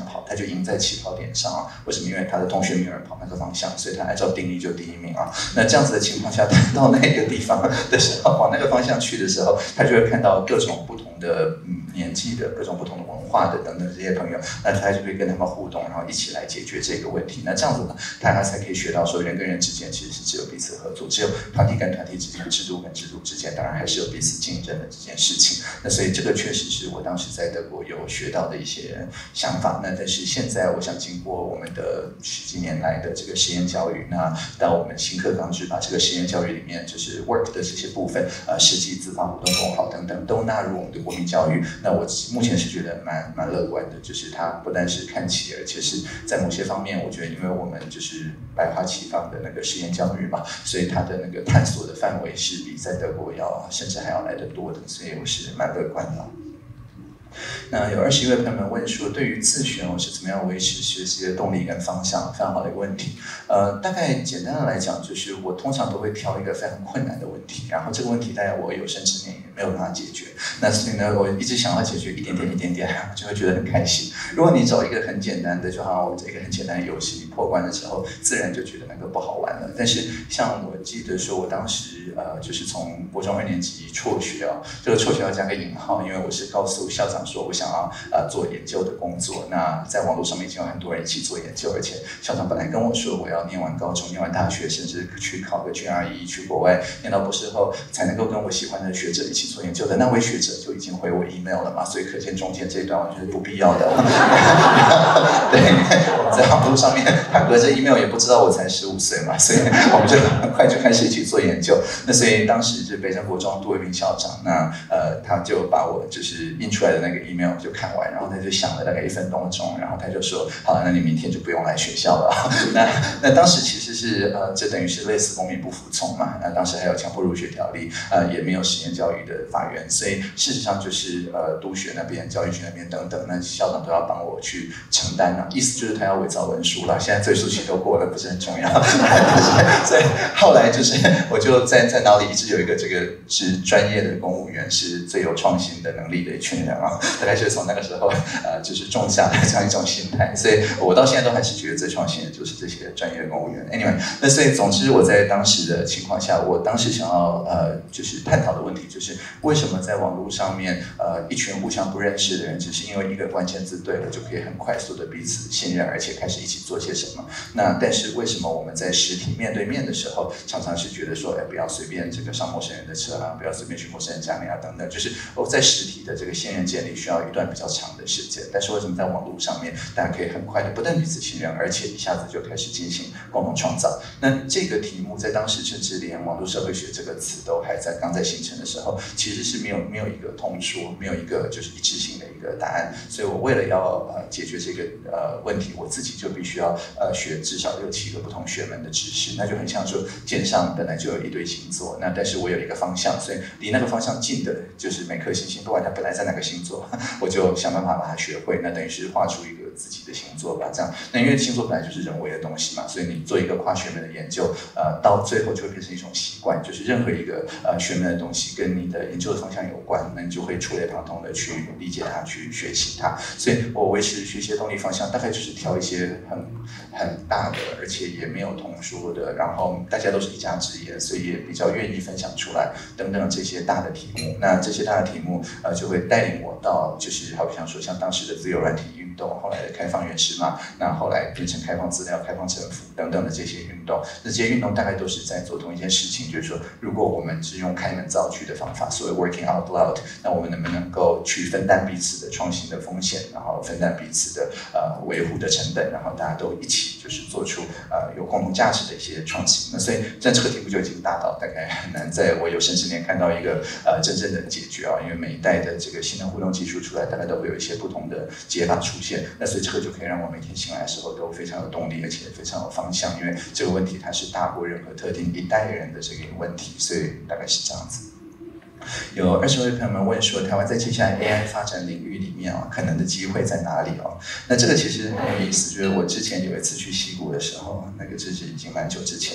跑，他就赢在起跑点上啊。为什么？因为他的同学没有人跑那个方向，所以他按照定义就第一名啊。那这样子的情况下，他到那个地方的时候，往那个方向去的时候，他就会看到各种不同的年纪的、各种不同的文化的等等这些朋友，那他就会跟他们互动，然后一起来解决这个问题。那这样子呢，他才可以学到说人跟人之间其实是只有彼此合作，只有团体跟团体之间、制度跟制度之间，当然还是有彼此竞争的这件事情。那所以这个确实是我当时在德国有学到的一些想法。那但是现在我想经过我们的10几年来的这个实验教育，那到我们新课纲制把这个实验教育里面就是 work 的这些部分，实际自发活动共好等等都纳入我们的国民教育。那我目前是觉得蛮乐观的，就是它不但是看齐，而且是在某些方面，我觉得因为我们就是百花齐放的那个实验教育嘛，所以它的那个探索的范围是比在德国甚至还要来得多的，所以我是蛮乐观的。那有21位朋友们问说，对于自学我是怎么样维持学习的动力跟方向，非常好的一个问题。大概简单的来讲，就是我通常都会挑一个非常困难的问题，然后这个问题大概我有生之年也没有办法解决。那所以呢，我一直想要解决一点点，就会觉得很开心。如果你找一个很简单的，就好像我这个很简单的游戏，你破关的时候，自然就觉得那个不好玩了。但是像我记得说，我当时就是从国中2年级辍学啊，这个辍学要加个引号，因为我是告诉校长说我想要做研究的工作。那在网络上面已经有很多人一起做研究，而且校长本来跟我说我要念完高中、念完大学，甚至去考个 GRE， 去国外念到博士后，才能够跟我喜欢的学者一起做研究的。那位学者就已经回我 email 了嘛，所以可见中间这一段完全是不必要的。对，我们在网络上面，他隔着 email 也不知道我才15岁嘛，所以我们就很快就开始一起做研究。那所以当时就北镇国中杜维明校长，那他就把我就是印出来的那个 email 就看完，然后他就想了大概1分多钟，然后他就说：“好了，那你明天就不用来学校了。”那当时其实是这等于是类似公民不服从嘛。那当时还有强迫入学条例，也没有实验教育的法源，所以事实上就是督学那边、教育局那边等等，那校长都要帮我去承担啊。意思就是他要伪造文书啦。现在追溯期都过了，不是很重要。所以后来就是我就在脑里一直有一个这个是专业的公务员是最有创新的能力的一群人啊，大概就是从那个时候就是种下了这样一种心态，所以我到现在都还是觉得最创新的就是这些专业的公务员。Anyway， 那所以总之我在当时的情况下，我当时想要就是探讨的问题就是为什么在网络上面一群互相不认识的人，只是因为一个关键字对了，就可以很快速的彼此信任，而且开始一起做些什么。那但是为什么我们在实体面对面的时候，常常是觉得说，不要随便这个上陌生人的车啊，不要随便去陌生人家里啊等等，就是在实体的这个信任建立需要一段比较长的时间。但是为什么在网络上面，大家可以很快的不但彼此信任，而且一下子就开始进行共同创造？那这个题目在当时甚至连网络社会学这个词都还刚在形成的时候，其实是没有一个通说，没有一个就是一致性的一个答案。所以我为了要解决这个问题，我自己就必须要学至少6、7个不同学门的知识。那就很像说肩上本来就有一堆星座，那但是我有一个方向，所以离那个方向近的就是每颗星星，不管它本来在哪个星座，我就想办法把它学会。那等于是画出一个自己的星座吧，这样。那因为星座本来就是人为的东西嘛，所以你做一个跨学门的研究，到最后就会变成一种习惯，就是任何一个学门的东西跟你的研究的方向有关，那你就会触类旁通的去理解它，去学习它。所以我维持学习的动力方向，大概就是挑一些很大的，而且也没有通说的，然后大家都是一家之言，所以也比较愿意分享出来等等这些大的题目。那这些大的题目就会带领我到就是好比像说像当时的自由软体运动，后来的开放原始码，那后来变成开放资料、开放政府等等的这些运动。那这些运动大概都是在做同一件事情，就是说如果我们是用开门造句的方法，所谓 working out loud， 那我们能不能够去分担彼此的创新的风险，然后分担彼此的维护的成本，然后大家都一起就是做出有共同价值的一些创新。那所以这个题目就已经大到大概很难在我有生之年看到一个真正的解决啊，因为每一代的这个新的互动技术出来，大概都会有一些不同的解法出现。那所以这个就可以让我每天醒来的时候都非常有动力，而且非常有方向，因为这个问题它是大过任何特定一代人的这个问题，所以大概是这样子。有20位朋友们问说，台湾在接下来 AI 发展领域里面可能的机会在哪里那这个其实很有意思，就是我之前有一次去矽谷的时候，那个这是已经蛮久之前，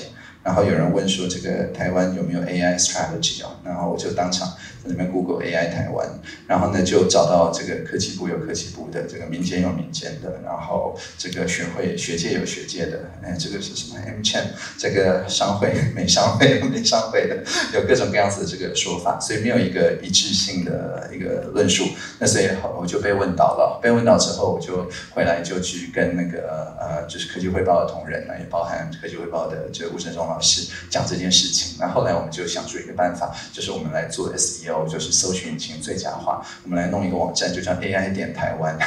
然后有人问说这个台湾有没有 AI strategy 哦，然后我就当场在那边 Google AI 台湾，然后呢就找到这个科技部有科技部的，这个民间有民间的，然后这个学界有学界的，这个是什么 MCHAM 这个商会美商会的，有各种各样子的这个说法，所以没有一个一致性的一个论述。那所以我就被问倒了，被问倒之后，我就回来就去跟那个就是科技汇报的同仁，也包含科技汇报的这个吴承忠老师讲这件事情。那后来我们就想出一个办法，就是我们来做 SEO， 就是搜寻引擎最佳化，我们来弄一个网站，就叫 AI 台湾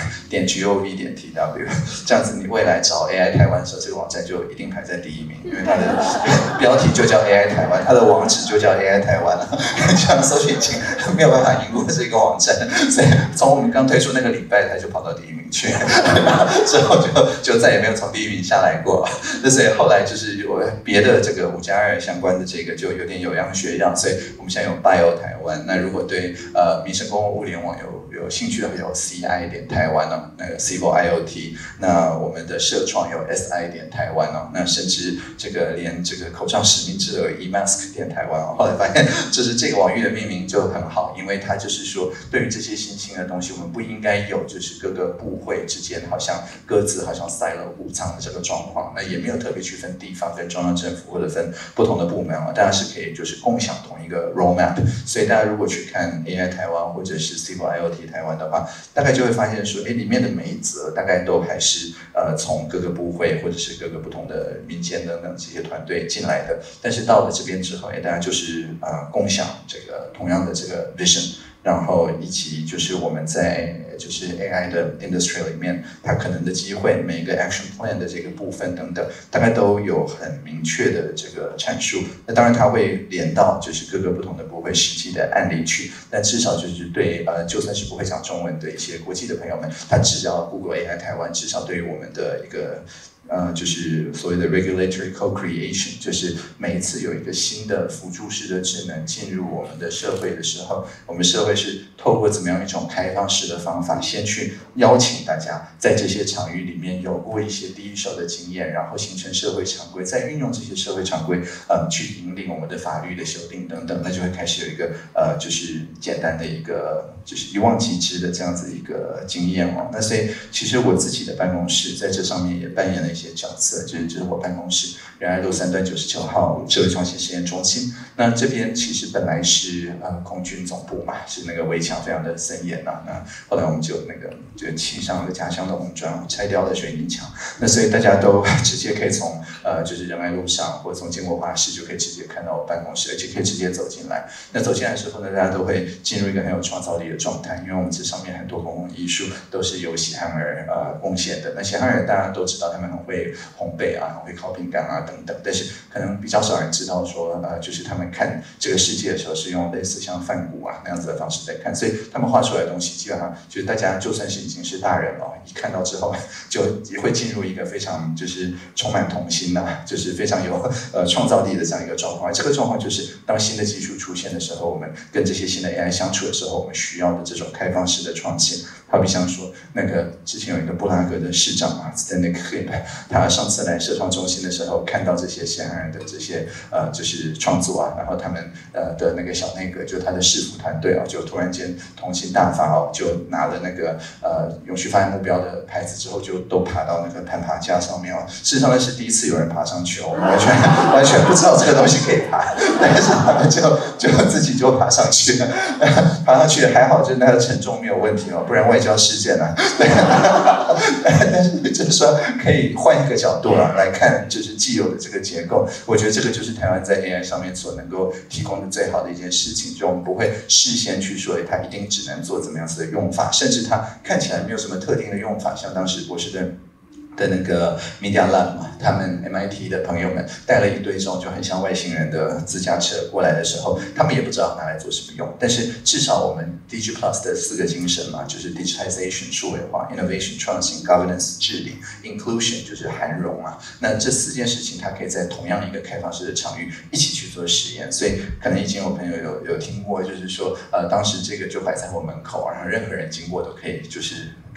.gov.tw， 这样子你未来找 AI 台湾的时候，这个网站就一定排在第一名，因为它的标题就叫 AI 台湾，它的网址就叫 AI 台湾了，这样搜寻引擎没有办法赢过这个网站，所以从我们刚推出那个礼拜，它就跑到第一名去，之后就再也没有从第一名下来过。那所以后来就是有别的这个5+2相关的这个就有点有样学样，所以我们现在有 Bio 台湾。那如果对民生公共物联网有兴趣的，有 CI 台湾哦，那个 Civil IoT， 那我们的社创有 SI 台湾哦，那甚至这个连这个口罩实名制都有 eMask 台湾哦。后来发现，就是这个网域的命名就很好，因为它就是说，对于这些新兴的东西，我们不应该有就是各个部会之间好像各自好像silo谷仓的这个状况，那也没有特别区分地方跟中央政府或者分不同的部门啊，当然是可以就是共享同一个 roadmap。所以大家如果去看 AI 台湾或者是 Civil IoT 台湾的话，大概就会发现说，里面的每一则大概都还是从各个部会或者是各个不同的民间等等这些团队进来的，但是到了这边之后，大家就是共享这个同样的这个 vision。然后以及就是我们在就是 AI 的 industry 里面，它可能的机会，每一个 action plan 的这个部分等等，大概都有很明确的这个阐述。那当然它会连到就是各个不同的部会实际的案例去，但至少就是对就算是不会讲中文的一些国际的朋友们，他只要 Google AI 台湾，至少对于我们的一个就是所谓的 regulatory co-creation， 就是每一次有一个新的辅助式的智能进入我们的社会的时候，我们社会是透过怎么样一种开放式的方法，先去邀请大家在这些场域里面有过一些第一手的经验，然后形成社会常规，再运用这些社会常规去引领我们的法律的修订等等，那就会开始有一个就是简单的一个就是一望即知的这样子一个经验哦。那所以其实我自己的办公室在这上面也扮演了一些角色，就是我办公室仁爱路3段99号社会创新实验中心。那这边其实本来是空军总部嘛，是那个围墙非常的森严啊。那后来我们就砌上了家乡的红砖，拆掉了水泥墙。那所以大家都直接可以从就是仁爱路上或者从建国花市就可以直接看到我办公室，而且可以直接走进来。那走进来之后呢，大家都会进入一个很有创造力的状态，因为我们这上面很多公共艺术都是由喜憨儿贡献的。那喜憨儿大家都知道，他们很会烘焙啊，很会烤饼干啊等等，但是可能比较少人知道说就是他们看这个世界的时候是用类似像梵谷啊那样子的方式在看，所以他们画出来的东西基本上就是大家就算是已经是大人了，一看到之后就也会进入一个非常就是充满童心啊，就是非常有创造力的这样一个状况。这个状况就是当新的技术出现的时候，我们跟这些新的 AI 相处的时候，我们需要的这种开放式的创新。好比像说那个之前有一个布拉格的市长嘛 Zdeněk Hřib， 他上次来社创中心的时候，看到这些西汉人的这些就是创作啊，然后他们的那个小内阁，就他的市府团队啊，就突然间童心大发哦，就拿了那个永续发展目标的牌子之后，就都爬到那个攀爬架上面哦。事实上那是第一次有人爬上去哦，我们完全不知道这个东西可以爬，但是他们就自己就爬上去了，爬上去还好，就是那个承重没有问题哦，不然外交事件啊。但是就是说可以换一个角度啊来看，就是既有的这个结构，我觉得这个就是台湾在 AI 上面所能够提供的最好的一件事情，就我们不会事先去说它一定只能做怎么样子的用法，甚至它看起来没有什么特定的用法，像当时波士顿的那个 Media Lab 嘛，他们 MIT 的朋友们带了一堆这种就很像外星人的自驾车过来的时候，他们也不知道拿来做什么用，但是至少我们 DG Plus 的4个精神嘛，就是 Digitization 数位化、Innovation 创新、Governance 治理、Inclusion 就是涵容啊，那这4件事情它可以在同样一个开放式的场域一起去做实验，所以可能已经有朋友有听过，就是说当时这个就摆在我门口，然后任何人经过都可以就是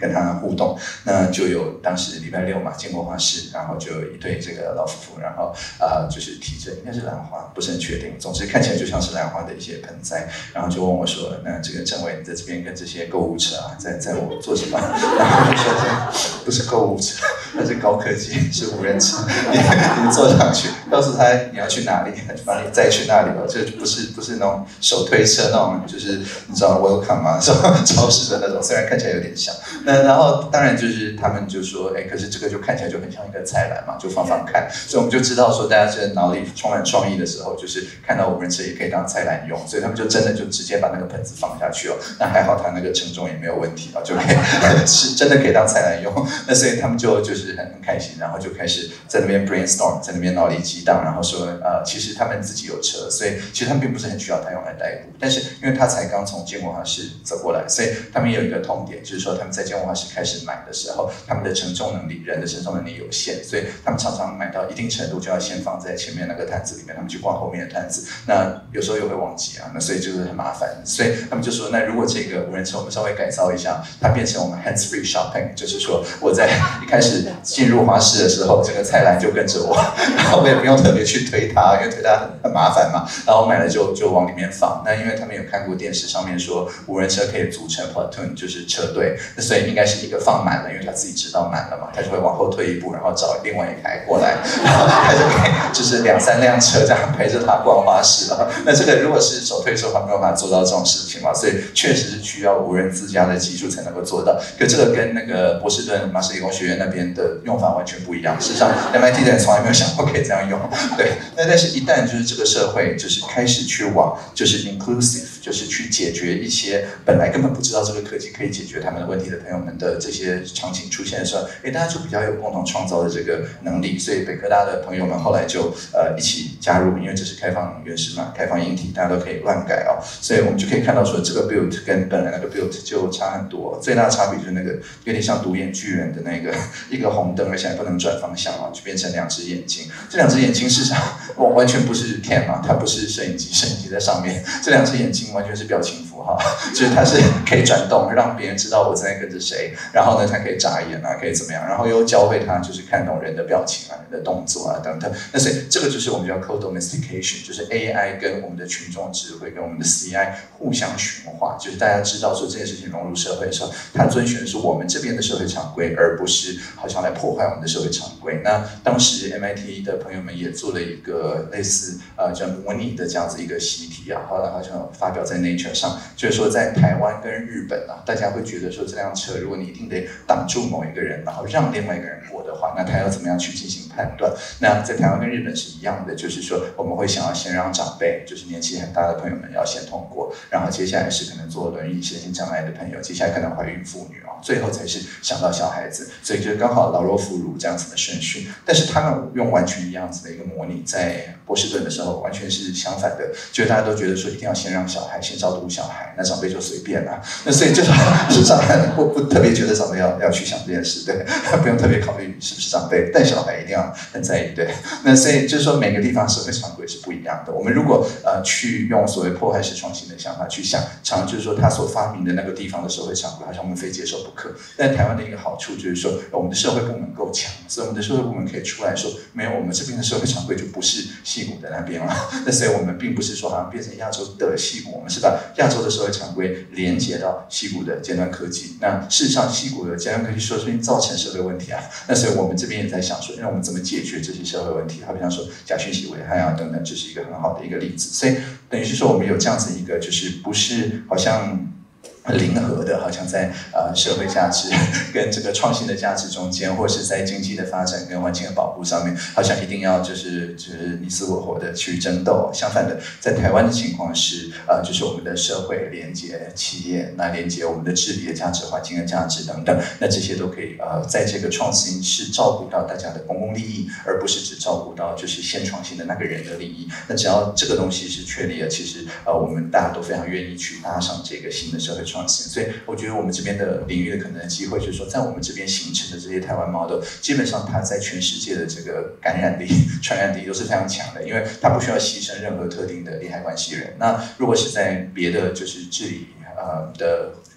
跟他互动，那就有当时礼拜六嘛，建国花市，然后就有一对这个老夫妇，然后就是提着应该是兰花，不是很确定，总之看起来就像是兰花的一些盆栽，然后就问我说，那这个政委你在这边跟这些购物车啊，在我做什么？然后我就说这不是购物车，它是高科技，是无人车，你坐上去，告诉他你要去哪里，把你载去那里了，这不是那种手推车那种，就是你知道 welcome 吗？超市的那种，虽然看起来有点像。那然后当然就是他们就说，可是这个就看起来就很像一个菜篮嘛，就放看，所以我们就知道说，大家这脑里充满创意的时候，就是看到无人车也可以当菜篮用，所以他们就真的就直接把那个盆子放下去哦。那还好，它那个承重也没有问题啊，就可以是真的可以当菜篮用。那所以他们就是很开心，然后就开始在那边 brainstorm， 在那边脑力激荡，然后说其实他们自己有车，所以其实他们并不是很需要他用来代步，但是因为他才刚从建国花市走过来，所以他们也有一个痛点，就是说他们在建国花市开始买的时候，他们的承重能力，人的承重能力有限，所以他们常常买到一定程度就要先放在前面那个摊子里面，他们去逛后面的摊子，那有时候又会忘记啊，那所以就是很麻烦，所以他们就说，那如果这个无人车我们稍微改造一下，它变成我们 hands free shopping， 就是说我在一开始进入花市的时候，这个菜篮就跟着我，然后我也不用特别去推它，因为推它很麻烦嘛，然后买了就往里面放。那因为他们有看过电视上面说无人车可以组成 platoon， 就是车队，那所以应该是一个放满了，因为他自己知道满了嘛，他就会往后退一步，然后找另外一台过来，然后他就可以就是2-3辆车这样陪着他逛花市了。那这个如果是手推车的话，没有办法做到这种事情嘛，所以确实是需要无人自驾的技术才能够做到。可这个跟那个波士顿麻省理工学院那边的用法完全不一样。事实上 ，MIT 的人从来没有想过可以这样用。对，那但是一旦就是这个社会就是开始去往就是 inclusive， 就是去解决一些本来根本不知道这个科技可以解决他们的问题的朋友们的这些场景出现的时候，大家就比较有共同创造的这个能力。所以北科大的朋友们后来就一起加入，因为这是开放原始码、开放硬体，大家都可以乱改哦。所以我们就可以看到说，这个 build 跟本来那个 build 就差很多。最大的差别就是那个有点像独眼巨人的那个一个红灯，而且还不能转方向啊，就变成2只眼睛。这2只眼睛事实上完全不是 cam 啊，它不是摄影机，摄影机在上面，这2只眼睛完全是表情符号，就是它是可以转动，让别人知道我正在跟着谁，然后呢，它可以眨眼啊，可以怎么样，然后又教会他就是看懂人的表情啊、人的动作啊等等。那所以这个就是我们叫 co-domestication， 就是 AI 跟我们的群众智慧跟我们的 CI 互相驯化，就是大家知道说这件事情融入社会的时候，它遵循的是我们这边的社会常规，而不是好像来破坏我们的社会常规。那当时 MIT 的朋友们也做了一个类似叫模拟的这样子一个习题啊，后来好像发表在 Nature 上，就是说在台湾跟日本啊，大家会觉得说这辆车如果你一定得挡住某一个人，然后让另外一个人过的话，那他要怎么样去进行判断？那在台湾跟日本是一样的，就是说我们会想要先让长辈，就是年纪很大的朋友们要先通过，然后接下来是可能坐轮椅、身心障碍的朋友，接下来可能怀孕妇女啊，最后才是想到小孩子，所以就刚好老弱妇孺这样子的顺序。但是他们用完全一样子的一个模拟，在波士顿的时候完全是相反的，就大家都觉得说一定要先让小孩，先照顾小孩，那长辈就随便啦。那所以就是长辈不特别觉得长辈要去想这件事，对，不用特别考虑是不是长辈，但小孩一定要很在意，对。那所以就是说每个地方社会常规是不一样的。我们如果去用所谓破坏式创新的想法去想，常就是说他所发明的那个地方的社会常规，好像我们非接受不可。但台湾的一个好处就是说，我们的社会部门够强，所以我们的社会部门可以出来说，没有，我们这边的社会常规就不是矽谷的那边了。那所以我们并不是说好像变成亚洲的矽谷，我们是把亚洲的社会常规连接到矽谷的尖端科技。那事实上，矽谷的尖端科技说不定造成社会问题啊。那所以我们这边也在想说，那我们怎么解决这些社会问题？好比方说假讯息危害啊等等，这是一个很好的一个例子。所以等于是说，我们有这样子一个，就是不是好像零和的，好像在社会价值跟这个创新的价值中间，或是在经济的发展跟环境的保护上面，好像一定要就是你死我活的去争斗。相反的，在台湾的情况是就是我们的社会连接企业，那连接我们的治理的价值、环境的价值等等，那这些都可以在这个创新是照顾到大家的公共利益，而不是只照顾到就是先创新的那个人的利益。那只要这个东西是确立了，其实我们大家都非常愿意去搭上这个新的社会创新。所以我觉得我们这边的领域的可能的机会，就是说在我们这边形成的这些台湾 model， 基本上它在全世界的这个感染力、传染力都是非常强的，因为它不需要牺牲任何特定的利害关系人。那如果是在别的就是治理的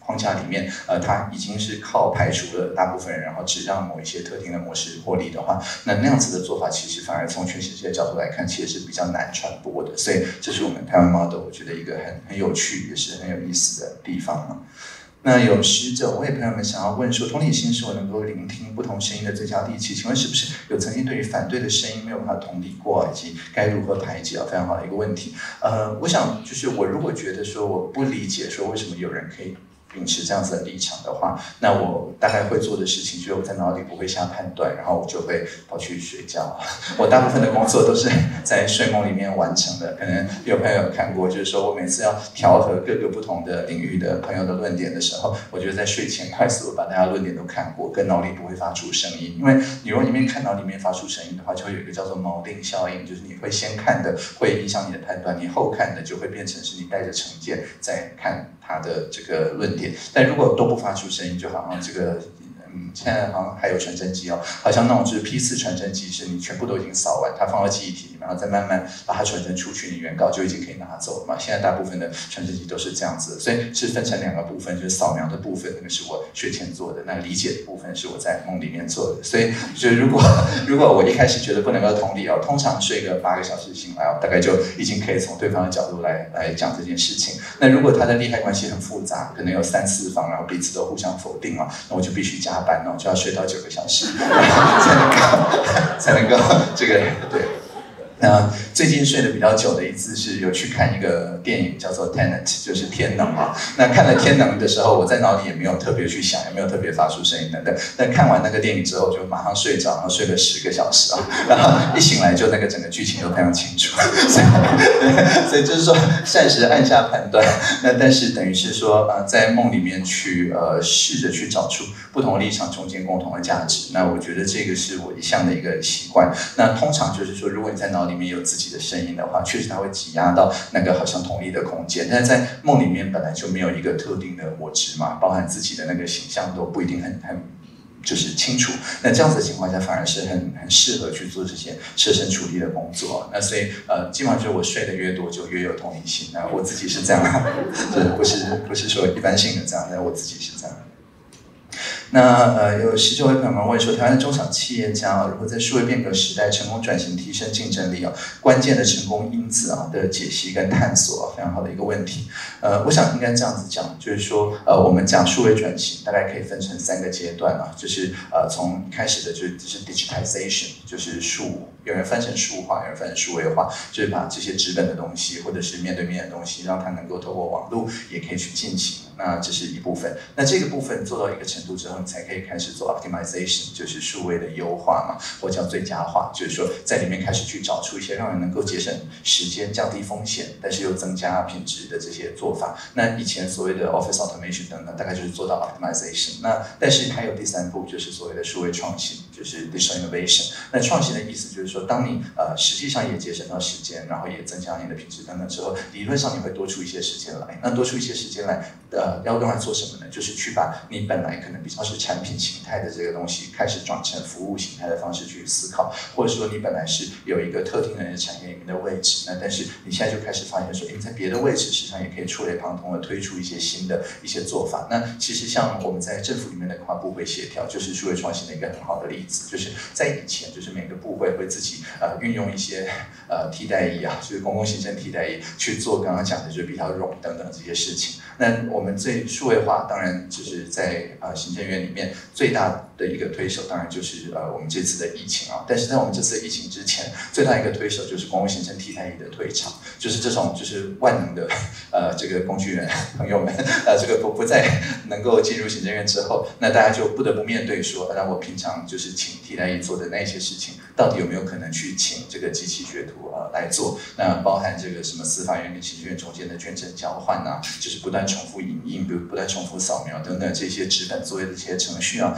框架里面，它已经是靠排除了大部分人，然后只让某一些特定的模式获利的话，那样子的做法其实反而从全世界的角度来看，其实是比较难传播的。所以这是我们台湾 model 我觉得一个很有趣也是很有意思的地方啊。那有19位朋友们想要问说，同理心是我能够聆听不同声音的最佳利器，请问是不是有曾经对于反对的声音没有办法同理过，以及该如何排解？非常好的一个问题。我想就是我如果觉得说我不理解说为什么有人可以秉持这样子的立场的话，那我大概会做的事情就是我在脑里不会下判断，然后我就会跑去睡觉。我大部分的工作都是在睡梦里面完成的。可能有朋友有看过，就是说我每次要调和各个不同的领域的朋友的论点的时候，我就在睡前快速的把大家论点都看过，跟脑里不会发出声音。因为你如果里面看脑里面发出声音的话，就会有一个叫做锚定效应，就是你会先看的会影响你的判断，你后看的就会变成是你带着成见在看他的这个论点。但如果都不发出声音，就好像这个现在好像还有传真机哦，好像那种就是批次传真机，是你全部都已经扫完，它放到记忆体里面，然后再慢慢把它传真出去，你原稿就已经可以拿走了嘛。现在大部分的传真机都是这样子的，所以是分成2个部分，就是扫描的部分，那个是我睡前做的，那理解的部分是我在梦里面做的。所以就如果我一开始觉得不能够同理哦，通常睡个8个小时醒来哦，大概就已经可以从对方的角度来讲这件事情。那如果他的利害关系很复杂，可能有3、4方，然后彼此都互相否定哦，那我就必须加班哦，就要睡到9个小时才能够这个对。那最近睡得比较久的一次是有去看一个电影叫做 Tenet， 就是天能啊。那看了天能的时候，我在脑里也没有特别去想，也没有特别发出声音等等。但看完那个电影之后，就马上睡着，然后睡了10个小时啊，然后一醒来就那个整个剧情都非常清楚。所以就是说暂时按下判断，那但是等于是说在梦里面去试着去找出不同立场中间共同的价值。那我觉得这个是我一向的一个习惯。那通常就是说，如果你在脑里面有自己的声音的话，确实它会挤压到那个好像同一的空间，但是在梦里面本来就没有一个特定的我执嘛，包含自己的那个形象都不一定很就是清楚。那这样子的情况下，反而是很适合去做这些设身处地的工作。那所以基本上就是我睡得越多就越有同理心。那我自己是这样，就是不是说一般性的这样，但我自己是这样。那有19位朋友们问说，台湾的中小企业家如何在数位变革时代成功转型、提升竞争力关键的成功因子的解析跟探索非常好的一个问题。我想应该这样子讲，就是说我们讲数位转型大概可以分成3个阶段就是从开始的就是 digitization， 就是有人翻成数化，有人翻成数位化，就是把这些纸本的东西或者是面对面的东西，让它能够透过网络也可以去进行。那这是一部分。那这个部分做到一个程度之后，你才可以开始做 optimization， 就是数位的优化嘛，或叫最佳化，就是说在里面开始去找出一些让人能够节省时间、降低风险，但是又增加品质的这些做法。那以前所谓的 office automation 等等，大概就是做到 optimization。那但是还有第3步，就是所谓的数位创新，就是 digital innovation。那创新的意思就是说，当你实际上也节省到时间，然后也增加你的品质等等之后，理论上你会多出一些时间来。那多出一些时间来，要用来做什么呢？就是去把你本来可能比较是产品形态的这个东西，开始转成服务形态的方式去思考，或者说你本来是有一个特定的产业里面的位置，那但是你现在就开始发现说，你在别的位置实际上也可以触类旁通的推出一些新的一些做法。那其实像我们在政府里面的跨部会协调，就是数位创新的一个很好的例子。就是在以前，就是每个部会会自己运用一些替代役就是公共行政替代役去做刚刚讲的就是比较冗等等这些事情。那我们最数位化，当然就是在行政院里面最大的一个推手，当然就是我们这次的疫情但是在我们这次的疫情之前，最大一个推手就是公共行政替代役的退场，就是这种就是万能的这个工具人朋友们这个不再能够进入行政院之后，那大家就不得不面对说，那我平常就是请替代役做的那些事情，到底有没有可能去请这个机器学徒来做？那包含这个什么司法院跟行政院中间的卷证交换就是不断重复影印，不断重复扫描等等这些纸本作业的这些程序都因为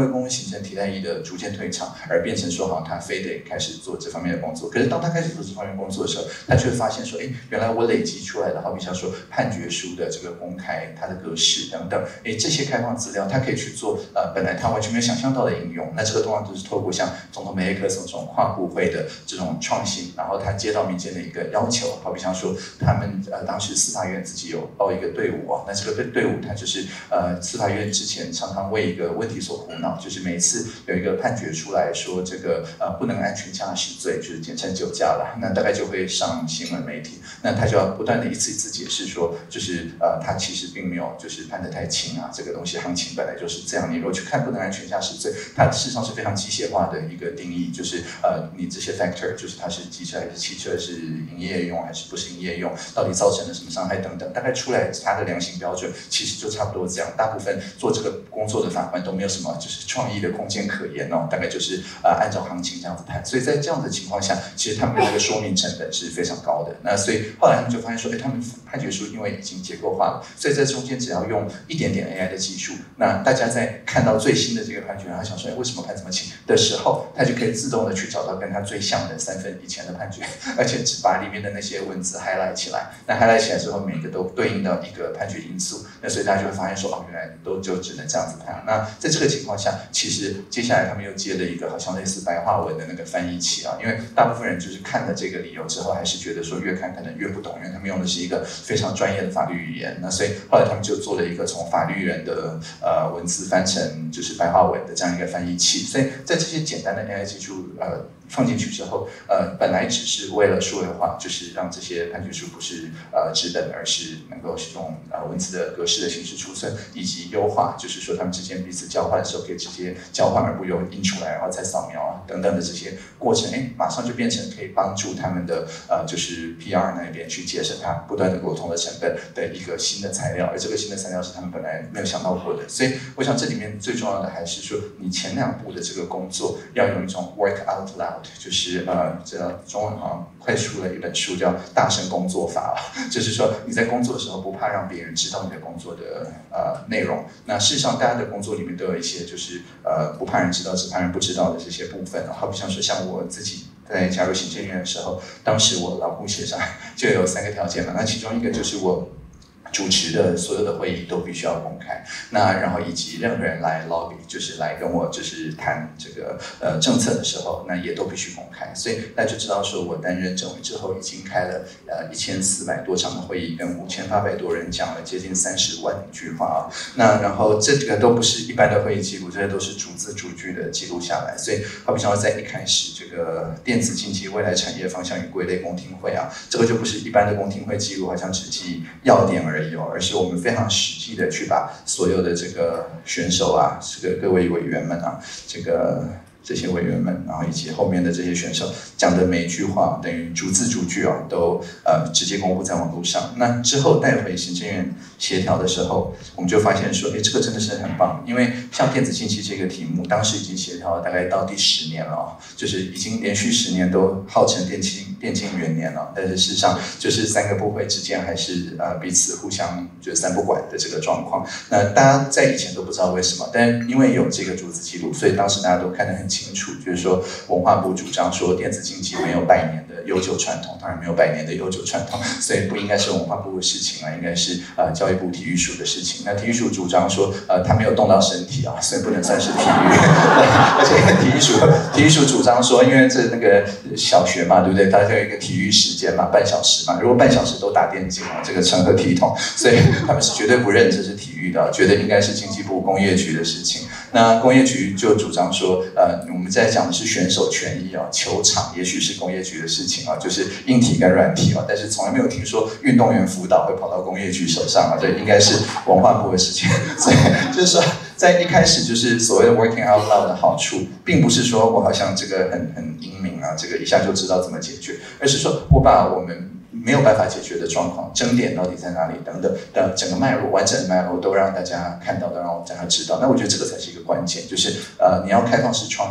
为公共行政替代役的逐渐退场而变成说，好像他非得开始做这方面的工作。可是当他开始做这方面工作的时候，他就会发现说，原来我累积出来的，好比像说判决书的这个公开，它的格式等等，这些开放资料，他可以去做本来他完全没有想象到的应用。那这个通常都是透过像总统梅耶克这种跨部会的这种创新，然后他接到民间的一个要求，好比像说他们当时司法院自己有报一个队伍那这个队伍它就是司法院之前常常为一个问题所苦恼，就是每次有一个判决出来说这个不能安全驾驶罪，就是简称酒驾了，那大概就会上新闻媒体，那他就要不断的一次一次解释说，就是他其实并没有就是判得太轻这个东西行情本来就是这样，你如果去看不能安全驾驶罪，它事实上是非常机械化的一个定义，就是你这些 factor 就是它是机车还是汽车，是营业用还是不是营业用，到底造成了什么伤害等等，大概出来它的量刑标准其实就差不多这样。大部分做这个工作的法官都没有什么就是创意的空间可言大概就是按照行情这样子判。所以在这样的情况下，其实他们的那个说明成本是非常高的。那所以后来他们就发现说，他们判决书因为已经结构化了，所以在中间只要用一点点 AI 的技术，那大家在看到最新的这个判决，然后想说，为什么判这么轻的时候，他就可以自动的去找到跟他最像的3分以前的判决，而且只把里面的那些文字 highlight 起来。那 highlight 起来之后，每个都对应到一个判决因素，那所以大家就会发现说，原来都就只能这样子判。那在这个情况下，其实接下来他们又接了一个好像类似白话文的那个翻译器因为大部分人就是看了这个理由之后，还是觉得说越看可能越不懂，因为他们用的是一个非常专业的法律语言。那所以后来他们就做了一个从法律人的文字翻成就是白话文的这样一个翻译器。所以在这些简单的 AI 技术放进去之后，本来只是为了数位化，就是让这些判决书不是纸本，而是能够用文字的格式的形式储存，以及优化，就是说他们之间彼此交换的时候可以直接交换，而不用印出来然后再扫描等等的这些过程，马上就变成可以帮助他们的就是 PR 那边去节省它不断的沟通的成本的一个新的材料，而这个新的材料是他们本来没有想到过的。所以我想这里面最重要的还是说，你前2步的这个工作要有一种 work out loud， 就是这中文好像快出了一本书叫《大声工作法》就是说你在工作的时候不怕让别人知道你的工作的内容。那事实上大家的工作里面都有一些就是不怕人知道只怕人不知道的这些部分，好比像说像我自己在加入行政院的时候，当时我劳务协商就有3个条件嘛，那其中一个就是我主持的所有的会议都必须要公开，那然后以及任何人来 lobby， 就是来跟我就是谈这个政策的时候，那也都必须公开。所以大家就知道说我担任政委之后，已经开了1400多场的会议，跟5800多人讲了接近30万句话那然后这个都不是一般的会议记录，这些都是逐字逐句的记录下来。所以好比像在一开始这个电子竞技未来产业方向与归类公听会这个就不是一般的公听会记录，好像只记要点而已而是我们非常实际的去把所有的这个选手这个各位委员们这些委员们，然后以及后面的这些选手讲的每一句话，等于逐字逐句都直接公布在网络上。那之后带回行政院协调的时候，我们就发现说，这个真的是很棒，因为像电子竞技这个题目，当时已经协调了大概到第10年了就是已经连续10年都号称电竞元年了，但是事实上就是3个部会之间还是彼此互相就是三不管的这个状况。那大家在以前都不知道为什么，但因为有这个逐字记录，所以当时大家都看得很清楚，就是说文化部主张说电子竞技没有100年的悠久传统，当然没有100年的悠久传统，所以不应该是文化部的事情应该是教育部体育署的事情。那体育署主张说他没有动到身体所以不能算是体育而且体育署主张说，因为这那个小学嘛，对不对？它就有一个体育时间嘛，半小时嘛，如果半小时都打电竞这个成何体统？所以他们是绝对不认这是体育的，觉得应该是经济部工业局的事情。那工业局就主张说，我们在讲的是选手权益球场也许是工业局的事情就是硬体跟软体但是从来没有听说运动员辅导会跑到工业局手上这应该是文化部的事情。所以就是说，在一开始就是所谓的 working out loud 的好处，并不是说我好像这个很英明这个一下就知道怎么解决，而是说我把我们没有办法解决的状况，争点到底在哪里等等的整个脉络，完整的脉络都让大家看到，都让大家知道。那我觉得这个才是一个关键，就是你要开放式创新，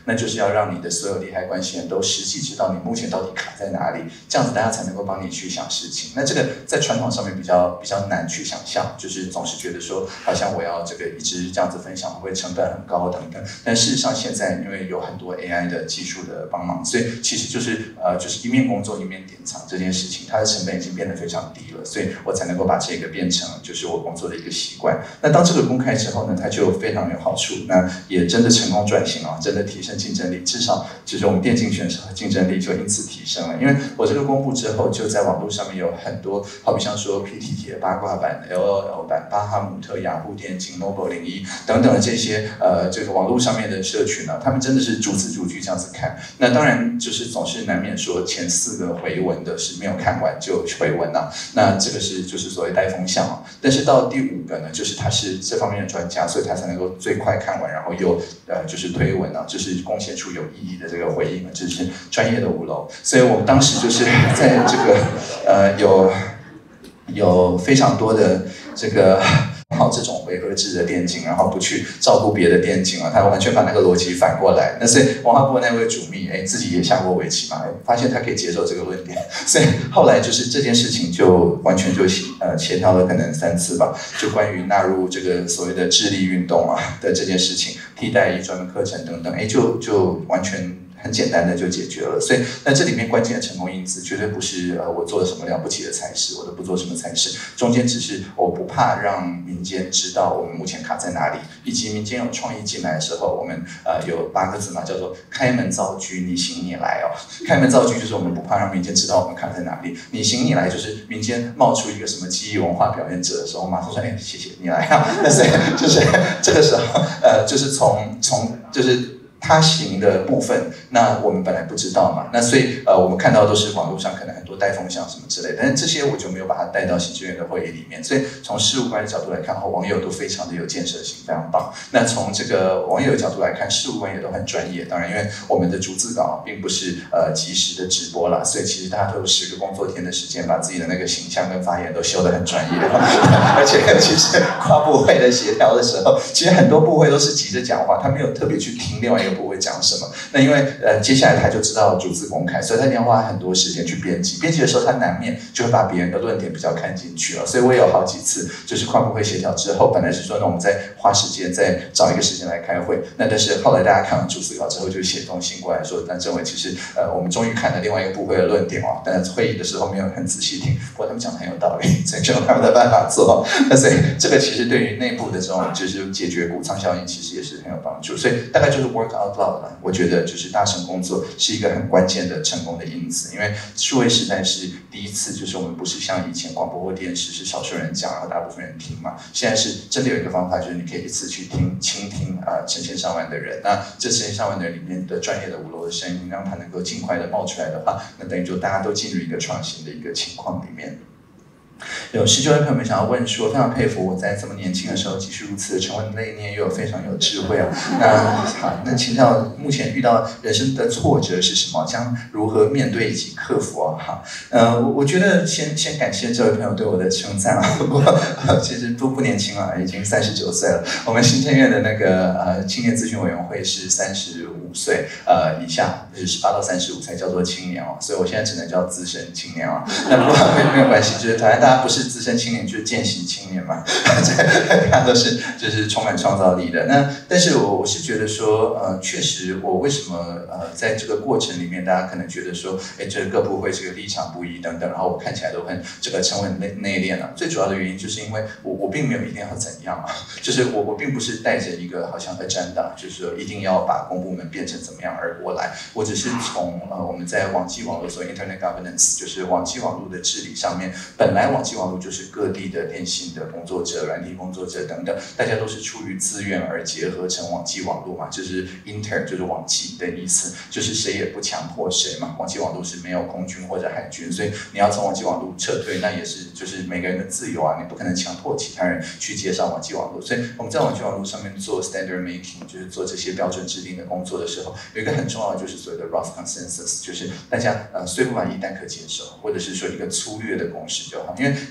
那就是要让你的所有利害关系人都实际知道你目前到底卡在哪里，这样子大家才能够帮你去想事情。那这个在传统上面比较难去想象，就是总是觉得说好像我要这个一直这样子分享会成本很高等等。但事实上现在因为有很多 AI 的技术的帮忙，所以其实就是一面工作一面典藏这件事情，它的成本已经变得非常低了，所以我才能够把这个变成就是我工作的一个习惯。那当这个公开之后呢，它就非常有好处，那也真的成功转型啊，真的提升竞争力，至少就是我们电竞选手的竞争力就因此提升了。因为我这个公布之后，就在网络上面有很多，好比像说 PTT 的八卦版、LOL 版、巴哈姆特、雅虎电竞、Noble 01等等的这些这个网络上面的社群呢，他们真的是逐字逐句这样子看。那当然就是总是难免说前4个回文的是没有看完就回文啊，那这个是就是所谓带风向啊。但是到第5个呢，就是他是这方面的专家，所以他才能够最快看完，然后又就是推文啊，就是贡献出有意义的这个回应，这是专业的5楼。所以我们当时就是在这个有非常多的这个好这种回合制的电竞，然后不去照顾别的电竞啊，他完全把那个逻辑反过来。那所以文化部那位主秘自己也下过围棋嘛，发现他可以接受这个论点，所以后来就是这件事情就完全就协调了可能3次吧，就关于纳入这个所谓的智力运动啊的这件事情，替代役专门课程等等，就完全很简单的就解决了。所以那这里面关键的成功因子绝对不是我做了什么了不起的差事，我都不做什么差事，中间只是我不怕让民间知道我们目前卡在哪里，以及民间有创意进来的时候，我们有8个字嘛，叫做开门造车，你行你来哦。开门造车就是我们不怕让民间知道我们卡在哪里，你行你来就是民间冒出一个什么记忆文化表演者的时候，马上说谢谢你来啊。那所以就是这个时候就是从就是他行的部分，那我们本来不知道嘛，那所以我们看到都是网络上可能很多带风向什么之类的，但是这些我就没有把它带到行政院的会议里面，所以从事务官的角度来看，网友都非常的有建设性，非常棒。那从这个网友的角度来看，事务官也都很专业。当然，因为我们的逐字稿并不是即时的直播啦，所以其实大家都有10个工作天的时间，把自己的那个形象跟发言都修得很专业。而且其实跨部会的协调的时候，其实很多部会都是急着讲话，他没有特别去听另外一个部会讲什么。那因为接下来他就知道逐字公开，所以他一定要花很多时间去编辑。编辑的时候，他难免就会把别人的论点比较看进去了。所以我也有好几次就是跨部会协调之后，本来是说那我们再花时间再找一个时间来开会，那但是后来大家看完逐字稿之后，就写封信过来说，那政委其实我们终于看了另外一个部会的论点哦，但是会议的时候没有很仔细听，不过他们讲的很有道理，所以就用他们的办法做。那所以这个其实对于内部的这种就是解决谷仓效应，其实也是很有帮助。所以大概就是 work out loud 了。我觉得就是大声工作是一个很关键的成功的因子，因为数位时代是第一次，就是我们不是像以前广播或电视是少数人讲，然后大部分人听嘛。现在是真的有一个方法，就是你可以一次去倾听成千上万的人，那这成千上万的人里面的专业的5楼的声音，让它能够尽快的冒出来的话，那等于就大家都进入一个创新的一个情况里面。有19位朋友们想要问说，非常佩服我在这么年轻的时候，即使如此的沉稳内敛，又有非常有智慧啊。那请教目前遇到人生的挫折是什么？将如何面对以及克服啊？我觉得先感谢这位朋友对我的称赞啊。不过其实不年轻了，已经39岁了。我们行政院的那个青年咨询委员会是35岁以下，就是18到35才叫做青年哦，所以我现在只能叫资深青年啊。那不过没有关系，就是反正大家不是资深青年就是见习青年嘛，大家都是就是充满创造力的。那但是我是觉得说，确实我为什么在这个过程里面，大家可能觉得说，这个各部会这个立场不一等等，然后我看起来都很这个沉稳内敛啊。最主要的原因就是因为我并没有一定要怎样啊，就是我并不是带着一个好像agenda，就是说一定要把公部门变成怎么样而过来。我只是从我们在网际网络所谓 Internet Governance， 就是网际网络的治理上面，本来网际网络就是各地的电信的工作者、软体工作者等等，大家都是出于自愿而结合成网际网络嘛，就是 inter 就是网际的意思，就是谁也不强迫谁嘛。网际网络是没有空军或者海军，所以你要从网际网络撤退，那也是就是每个人的自由啊，你不可能强迫其他人去接上网际网络。所以我们在网际网络上面做 standard making， 就是做这些标准制定的工作的时候，有一个很重要的就是所谓的 rough consensus， 就是大家虽不满意但可接受，或者是说一个粗略的共识就好。因为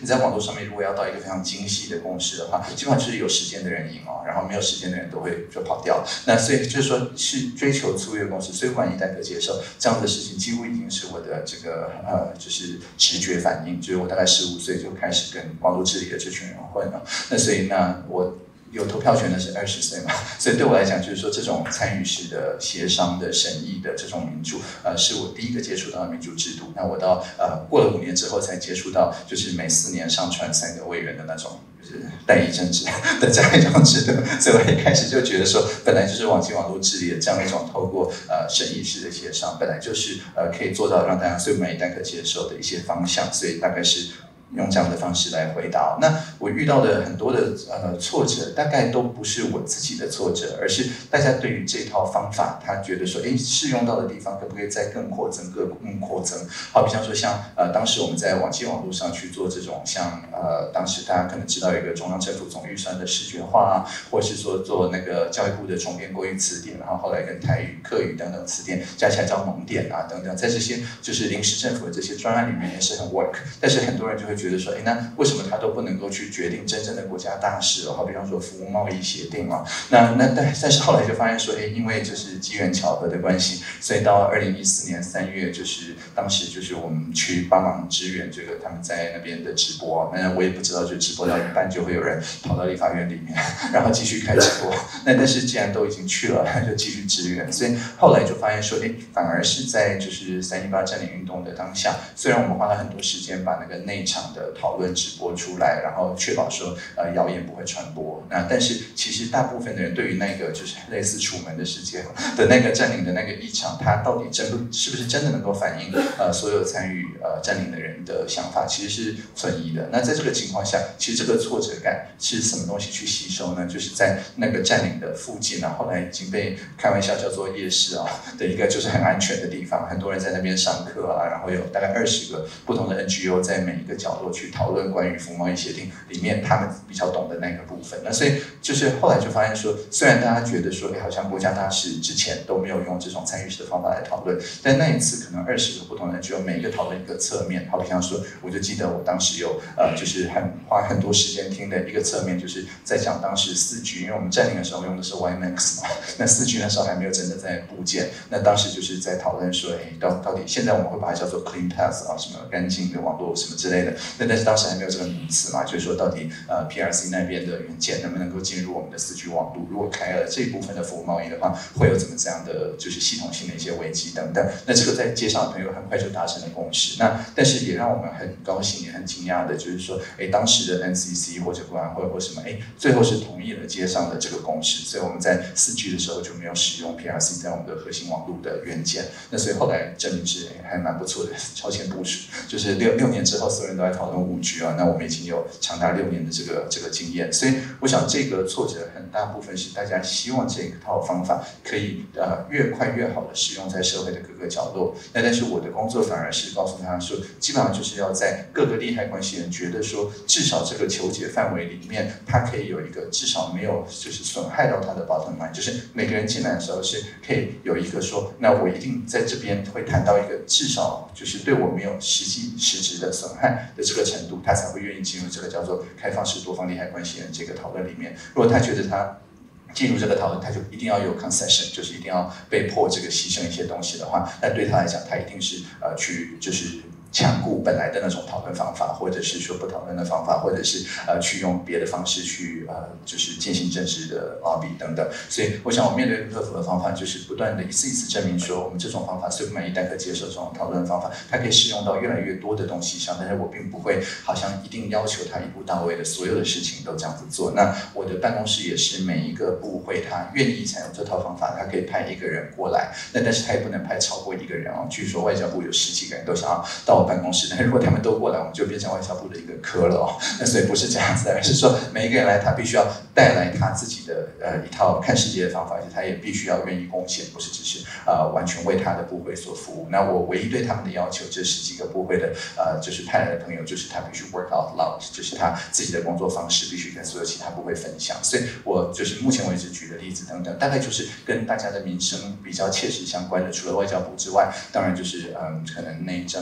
你在网络上面如果要到一个非常精细的共识的话，基本上就是有时间的人赢哦，然后没有时间的人都会就跑掉。那所以就是说是追求粗略共识，所以管一旦可接受这样的事情，几乎已经是我的这个就是直觉反应，就是我大概15岁就开始跟网络治理的这群人混了。那所以我有投票权的是20岁嘛，所以对我来讲，就是说这种参与式的协商的审议的这种民主，是我第一个接触到的民主制度。那我到过了5年之后才接触到，就是每4年上传3个委员的那种。就是代议政治的这样一种制度，所以我一开始就觉得说，本来就是网络治理的这样一种透过审议式的协商，本来就是可以做到让大家最满意但可接受的一些方向，所以大概是用这样的方式来回答。那我遇到的很多的挫折，大概都不是我自己的挫折，而是大家对于这套方法，他觉得说，适用到的地方可不可以再更扩增、更扩增？好，比方说像当时我们在网络上去做这种像当时大家可能知道有一个中央政府总预算的视觉化啊，或是说做那个教育部的重编国语词典，然后后来跟台语、客语等等词典加起来叫蒙典啊等等，在这些就是临时政府的这些专案里面也是很 work， 但是很多人就会觉得说，那为什么他都不能够去决定真正的国家大事哦？好比方说服务贸易协定嘛，但是后来就发现说，因为就是机缘巧合的关系，所以到2014年3月，就是当时就是我们去帮忙支援这个他们在那边的直播，那我也不知道，就直播到一半就会有人跑到立法院里面，然后继续开直播。但是既然都已经去了，就继续支援。所以后来就发现说，反而是在就是318占领运动的当下，虽然我们花了很多时间把那个内场的讨论直播出来，然后确保说谣言不会传播。但是其实大部分的人对于那个就是类似楚门的世界的那个占领的那个议场，它到底是不是真的能够反映所有参与占领的人的想法，其实是存疑的。那在这个情况下，其实这个挫折感是什么东西去吸收呢？就是在那个占领的附近啊，后来已经被开玩笑叫做夜市啊的一个就是很安全的地方，很多人在那边上课啊，然后有大概20个不同的 NGO 在每一个角落去讨论关于服务贸易协定里面他们比较懂的那个部分。那所以就是后来就发现说，虽然大家觉得说，好像国家大事之前都没有用这种参与式的方法来讨论，但那一次可能20个不同的 NGO 每一个讨论一个侧面。好比方说，我就记得我当时有就是花很多时间听的一个侧面，就是在讲当时4G，因为我们占领的时候用的是 WiMAX 嘛，那4G 那时候还没有真的在部件，那当时就是在讨论说，到底现在我们会把它叫做 clean path 啊，什么干净的网络什么之类的，但是当时还没有这个名词嘛，就是说到底PRC 那边的元件能不能够进入我们的4G 网络，如果开了这一部分的服务贸易的话，会有怎么这样的就是系统性的一些危机等等。那这个在街上的朋友很快就达成了共识。但是也让我们很高兴也很惊讶的，就是说，当时的 NCC 或者国安会或什么，最后是同意了街上的这个共识，所以我们在4G 的时候就没有使用 PRC 在我们的核心网络的元件。那所以后来证明是还蛮不错的，超前部署，就是6年之后，所有人都在讨论5G啊，那我们已经有长达6年的这个经验。所以我想这个挫折很大部分是大家希望这套方法可以越快越好的使用在社会的各个角落。但是我的工作反而是告诉他说，基本上就是要在各个利害关系人觉得说，至少这个求解范围里面，它可以有一个至少没有就是损害到他的 bottom line， 就是每个人进来的时候是可以有一个说，那我一定在这边会谈到一个至少就是对我没有实质的损害的这个程度，他才会愿意进入这个叫做开放式多方利害关系人这个讨论里面。如果他觉得他进入这个讨论，他就一定要有 concession， 就是一定要被迫这个牺牲一些东西的话，那对他来讲，他一定是去就是强固本来的那种讨论方法，或者是说不讨论的方法，或者是去用别的方式去就是进行政治的lobby等等。所以我想我面对客服的方法就是不断的一次一次证明说，我们这种方法虽不满意但可接受，这种讨论方法它可以适用到越来越多的东西上，但是我并不会好像一定要求他一步到位的所有的事情都这样子做。那我的办公室也是每一个部会他愿意采用这套方法，他可以派1个人过来，但是他也不能派超过1个人哦。据说外交部有10几个人都想要到我办公室，但如果他们都过来，我们就变成外交部的一个科了哦。那所以不是这样子的，而是说每一个人来，他必须要带来他自己的一套看世界的方法，而且他也必须要愿意贡献，不是只是完全为他的部会所服务。那我唯一对他们的要求，这10几个部会的就是派来的朋友，就是他必须 work out loud， 就是他自己的工作方式必须跟所有其他部会分享。所以我就是目前为止举的例子等等，大概就是跟大家的民生比较切实相关的，除了外交部之外，当然就是可能内政啊、财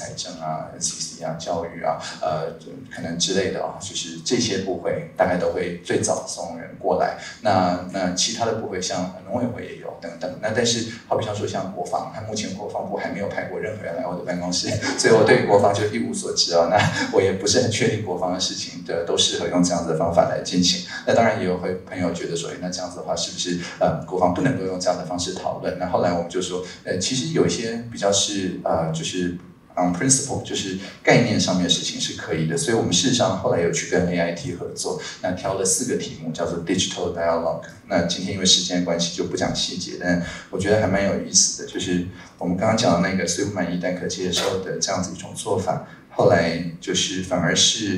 财政啊、NCC 啊、教育啊，可能之类的啊，就是这些部会大概都会最早送人过来。那其他的部会像农委会也有等等。那但是好比像说像国防，目前国防部还没有派过任何人来我的办公室，所以我对国防就一无所知啊。那我也不是很确定国防的事情都适合用这样子的方法来进行。那当然也有朋友觉得说，那这样子的话是不是国防不能够用这样的方式讨论？那后来我们就说，其实有一些比较是就是principle 就是概念上面的事情是可以的，所以我们事实上后来有去跟 AIT 合作，那挑了4个题目叫做 Digital Dialogue。那今天因为时间关系就不讲细节，但我觉得还蛮有意思的，就是我们刚刚讲的那个最不满意但可接受的这样子一种做法，后来就是反而是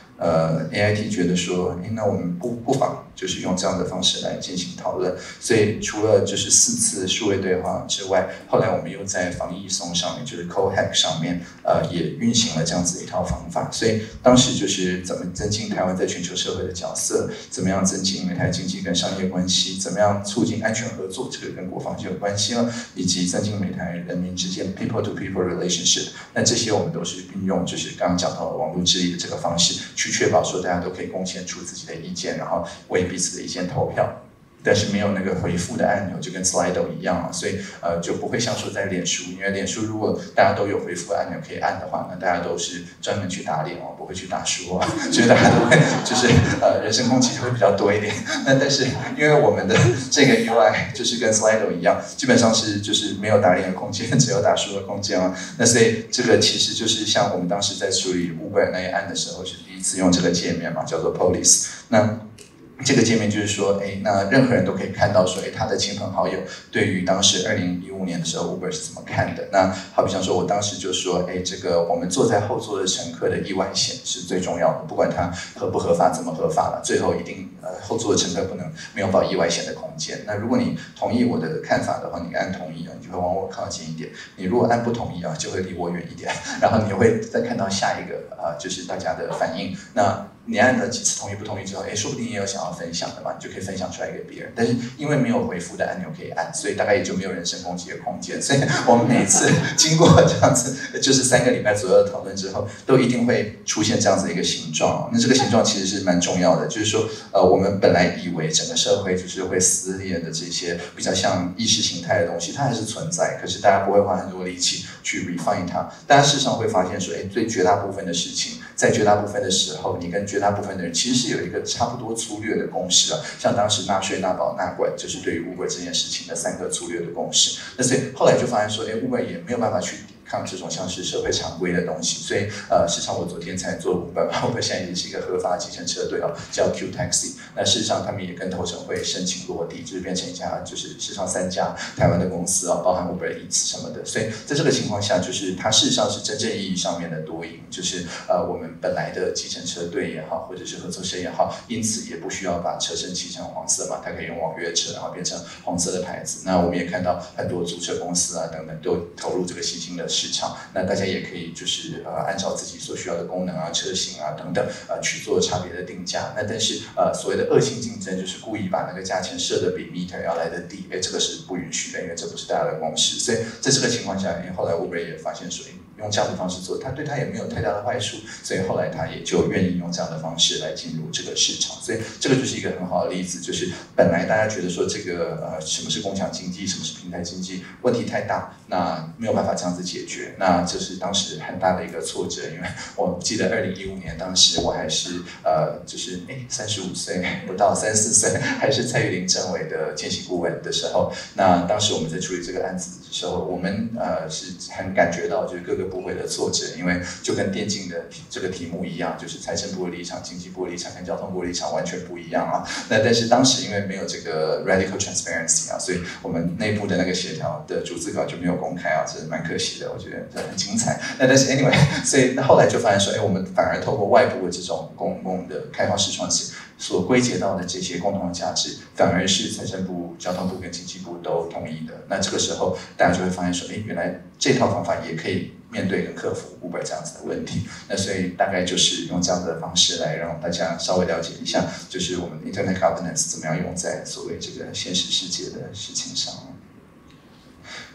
AIT 觉得说，那我们不妨就是用这样的方式来进行讨论。所以除了就是4次数位对话之外，后来我们又在防疫松上面，就是 CoHack 上面，也运行了这样子一套方法。所以当时就是怎么增进台湾在全球社会的角色，怎么样增进美台经济跟商业关系，怎么样促进安全合作，这个跟国防就有关系了，以及增进美台人民之间 people to people relationship。那这些我们都是运用就是刚刚讲到的网络治理的这个方式，去确保说大家都可以贡献出自己的意见，然后为彼此的意见投票。但是没有那个回复的按钮，就跟 Slido 一样啊，所以就不会像说在脸书，因为脸书如果大家都有回复按钮可以按的话，那大家都是专门去打脸哦，不会去打书啊，所以大家都会就是人身攻击就会比较多一点。那但是因为我们的这个 UI 就是跟 Slido 一样，基本上是就是没有打脸的空间，只有打书的空间啊。那所以这个其实就是像我们当时在处理 Uber 那一案的时候，是第一次用这个界面嘛，叫做 Police。那这个界面就是说，那任何人都可以看到说，他的亲朋好友对于当时2015年的时候 Uber 是怎么看的。那好比像说，我当时就说，这个我们坐在后座的乘客的意外险是最重要的，不管他合不合法，怎么合法了，最后一定后座的乘客没有保意外险的空间。那如果你同意我的看法的话，你按同意啊，你就会往我靠近一点；你如果按不同意啊，就会离我远一点。然后你会再看到下一个就是大家的反应。那你按了几次同意不同意之后，说不定也有想要分享的嘛，你就可以分享出来给别人。但是因为没有回复的按钮可以按，所以大概也就没有人身攻击的空间。所以我们每一次经过这样子，就是3个礼拜左右的讨论之后，都一定会出现这样子一个形状。那这个形状其实是蛮重要的，就是说，我们本来以为整个社会就是会撕裂的这些比较像意识形态的东西，它还是存在，可是大家不会花很多力气去 refine 它。大家事实上会发现说，最绝大部分的事情，在绝大部分的时候，你跟绝大部分的人其实是有一个差不多粗略的共识啊。像当时纳税、纳保、纳管，就是对于 Uber 这件事情的3个粗略的共识。那所以后来就发现说，Uber 也没有办法去抗这种像是社会常规的东西，所以事实上我昨天才做Uber 现在已经是一个合法计程车队哦，叫 Q Taxi。那事实上他们也跟投审会申请落地，就是变成一家就是事实上3家台湾的公司哦，包含 Uber Eats 什么的。所以在这个情况下，就是它事实上是真正意义上面的多赢，就是我们本来的计程车队也好，或者是合作社也好，因此也不需要把车身漆成黄色嘛，它可以用网约车，然后变成黄色的牌子。那我们也看到很多租车公司啊等等都投入这个新兴的市场，那大家也可以就是按照自己所需要的功能啊、车型啊等等去做差别的定价。那但是所谓的恶性竞争，就是故意把那个价钱设的比 meter 要来的低，这个是不允许的，因为这不是大家的共识。所以在这个情况下，后来 Uber 也发现说，用这样的方式做，对他也没有太大的坏处，所以后来他也就愿意用这样的方式来进入这个市场。所以这个就是一个很好的例子，就是本来大家觉得说这个什么是共享经济，什么是平台经济，问题太大，那没有办法这样子解决，那这是当时很大的一个挫折。因为我记得2015年，当时我还是就是35岁不到34岁，还是蔡玉玲政委的见习顾问的时候，那当时我们在处理这个案子的时候，我们是很感觉到就是各个部会的挫折，因为就跟电竞的这个题目一样，就是财政部的立场、经济部的立场跟交通部的立场完全不一样啊。那但是当时因为没有这个 radical transparency 啊，所以我们内部的那个协调的逐字稿就没有公开啊，这是蛮可惜的，我觉得这很精彩。那但是 anyway， 所以后来就发现说，我们反而透过外部的这种公共的开放式创新所归结到的这些共同的价值，反而是财政部、交通部跟经济部都同意的。那这个时候大家就会发现说，原来这套方法也可以面对跟克服 Uber 这样子的问题。那所以大概就是用这样子的方式来让大家稍微了解一下，就是我们 Internet Governance 怎么样用在所谓这个现实世界的事情上。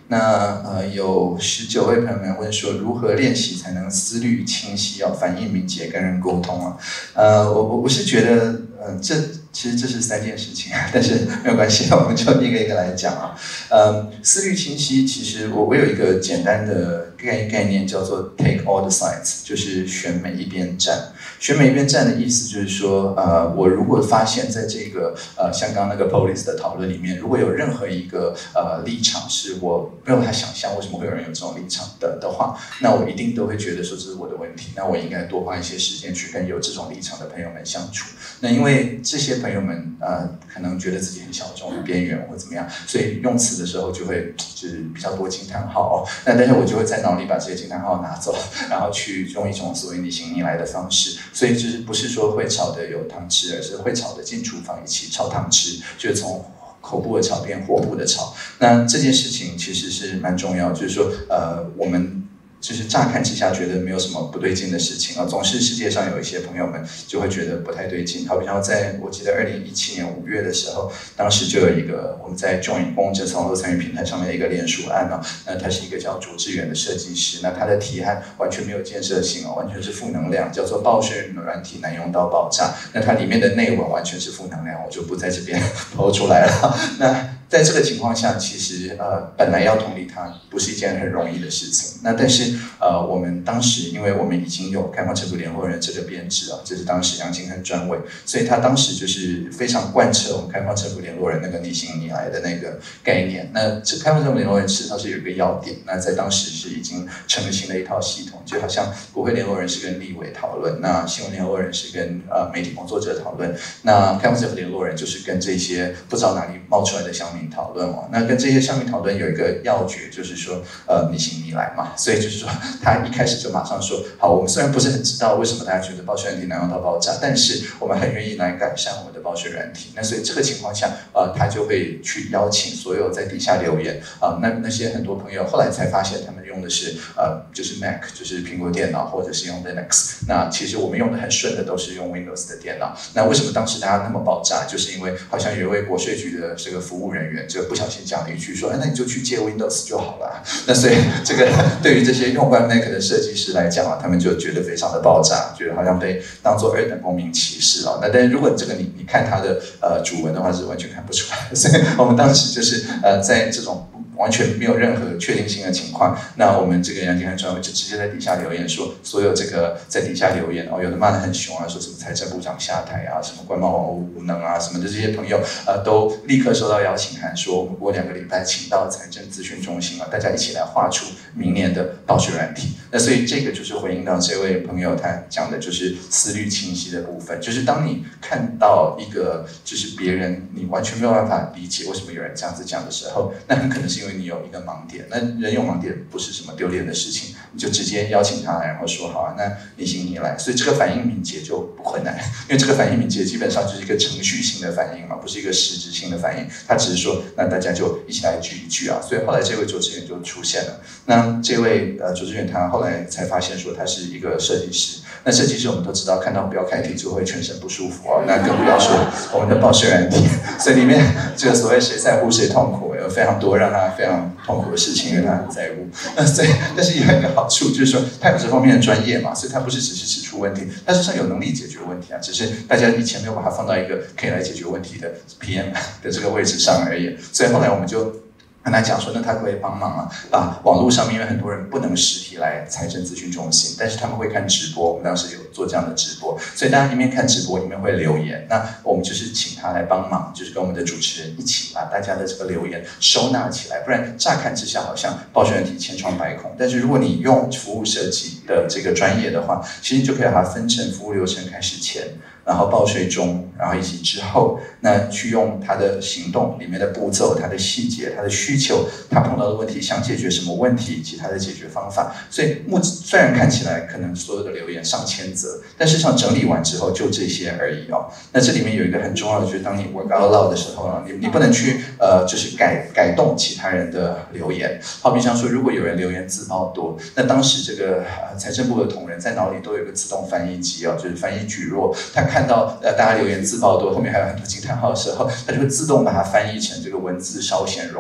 那有19位朋友们问说，如何练习才能思虑清晰反应敏捷，跟人沟通啊？我是觉得，其实这是3件事情，但是没有关系，我们就一个一个来讲啊。思虑清晰，其实我有一个简单的概念叫做 take all the sides， 就是选每一边站。选每一边站的意思就是说，我如果发现在这个像刚刚那个 police 的讨论里面，如果有任何一个立场是我没有办法想象为什么会有人有这种立场的话，那我一定都会觉得说这是我的问题，那我应该多花一些时间去跟有这种立场的朋友们相处。那因为这些朋友们可能觉得自己很小众、很边缘或怎么样，所以用词的时候就会就是比较多惊叹号那但是我就会在脑里把这些惊叹号拿走，然后去用一种所谓你行你来的方式。所以就是不是说会炒的有汤吃，而是会炒的进厨房一起炒汤吃，就是从口部的炒变火部的炒。那这件事情其实是蛮重要，就是说我们就是乍看之下觉得没有什么不对劲的事情总是世界上有一些朋友们就会觉得不太对劲。好比像我记得2017年5月的时候，当时就有一个我们在 Join 公共政策网络参与平台上面的一个联署案那他是一个叫卓志远的设计师，那他的提案完全没有建设性完全是负能量，叫做报税软体难用到爆炸。那它里面的内文完全是负能量，我就不在这边抛出来了。那在这个情况下，其实本来要同理它不是一件很容易的事情。那但是我们当时因为我们已经有开放政府联络人这个编制这是当时杨金亨专委，所以他当时就是非常贯彻我们开放政府联络人那个你行你来的那个概念。那这开放政府联络人事实上是有一个要点，那在当时是已经成型的一套系统，就好像国会联络人是跟立委讨论，那新闻联络人是跟媒体工作者讨论，那开放政府联络人就是跟这些不知道哪里冒出来的乡民讨论那跟这些乡民讨论有一个要诀，就是说你行你来嘛。所以就是说他一开始就马上说，好，我们虽然不是很知道为什么大家觉得报税软体难用到爆炸，但是我们很愿意来改善我们的报税软体。那所以这个情况下他就会去邀请所有在底下留言那些很多朋友后来才发现他们用的是就是 Mac， 就是苹果电脑，或者是用 Linux。那其实我们用的很顺的都是用 Windows 的电脑。那为什么当时大家那么爆炸，就是因为好像有一位国税局的这个服务人员就不小心讲了一句说，那你就去借 Windows 就好了。那所以这个对于这些用惯 Mac 的设计师来讲他们就觉得非常的爆炸，觉得好像被当作二等公民歧视那但是如果这个你看它的主文的话是完全看不出来的。所以我们当时就是在这种完全没有任何确定性的情况，那我们这个杨金亨专委就直接在底下留言说，所有这个在底下留言有的骂得很凶说什么财政部长下台什么官贸网络无能什么的，这些朋友都立刻收到邀请函，说我2个礼拜请到财政资讯中心大家一起来画出明年的报税软体。那所以这个就是回应到这位朋友他讲的就是思虑清晰的部分，就是当你看到一个就是别人你完全没有办法理解为什么有人这样子讲的时候，那很可能是因为你有一个盲点。那人有盲点不是什么丢脸的事情，你就直接邀请他来，然后说好那你行你来。所以这个反应敏捷就不困难，因为这个反应敏捷基本上就是一个程序性的反应不是一个实质性的反应。他只是说那大家就一起来聚一聚所以后来这位卓志远就出现了。那这位卓志远他后来才发现说他是一个设计师。那设计师我们都知道，看到标楷体就会全身不舒服那更不要说我们的报税软体。所以里面这个所谓谁在乎谁痛苦，有非常多让他非常痛苦的事情，因为他很在乎。所以但是有一个好处就是说他有这方面的专业所以他不是只是指出问题，他实际上有能力解决问题只是大家以前没有把它放到一个可以来解决问题的 PM 的这个位置上而已。所以后来我们就跟他讲说，那他可不可以帮忙把网络上面，因为很多人不能实体来财政资讯中心，但是他们会看直播，我们当时有做这样的直播，所以大家一面看直播一面会留言。那我们就是请他来帮忙，就是跟我们的主持人一起把大家的这个留言收纳起来，不然乍看之下好像报税软体千疮百孔，但是如果你用服务设计的这个专业的话，其实就可以把它分成服务流程开始前，然后报税中，然后以及之后，那去用他的行动里面的步骤、他的细节、他的需求、他碰到的问题想解决什么问题以及他的解决方法。所以虽然看起来可能所有的留言上千则，但事实上整理完之后就这些而已那这里面有一个很重要的，就是当你 work out loud 的时候你不能去就是改动其他人的留言。好比像说，如果有人留言自爆多，那当时这个财政部的同仁在脑里都有一个自动翻译机就是翻译蒟蒻，他看到大家留言自爆多，后面还有很多惊叹号的时候，他就会自动把它翻译成这个文字稍显冗赘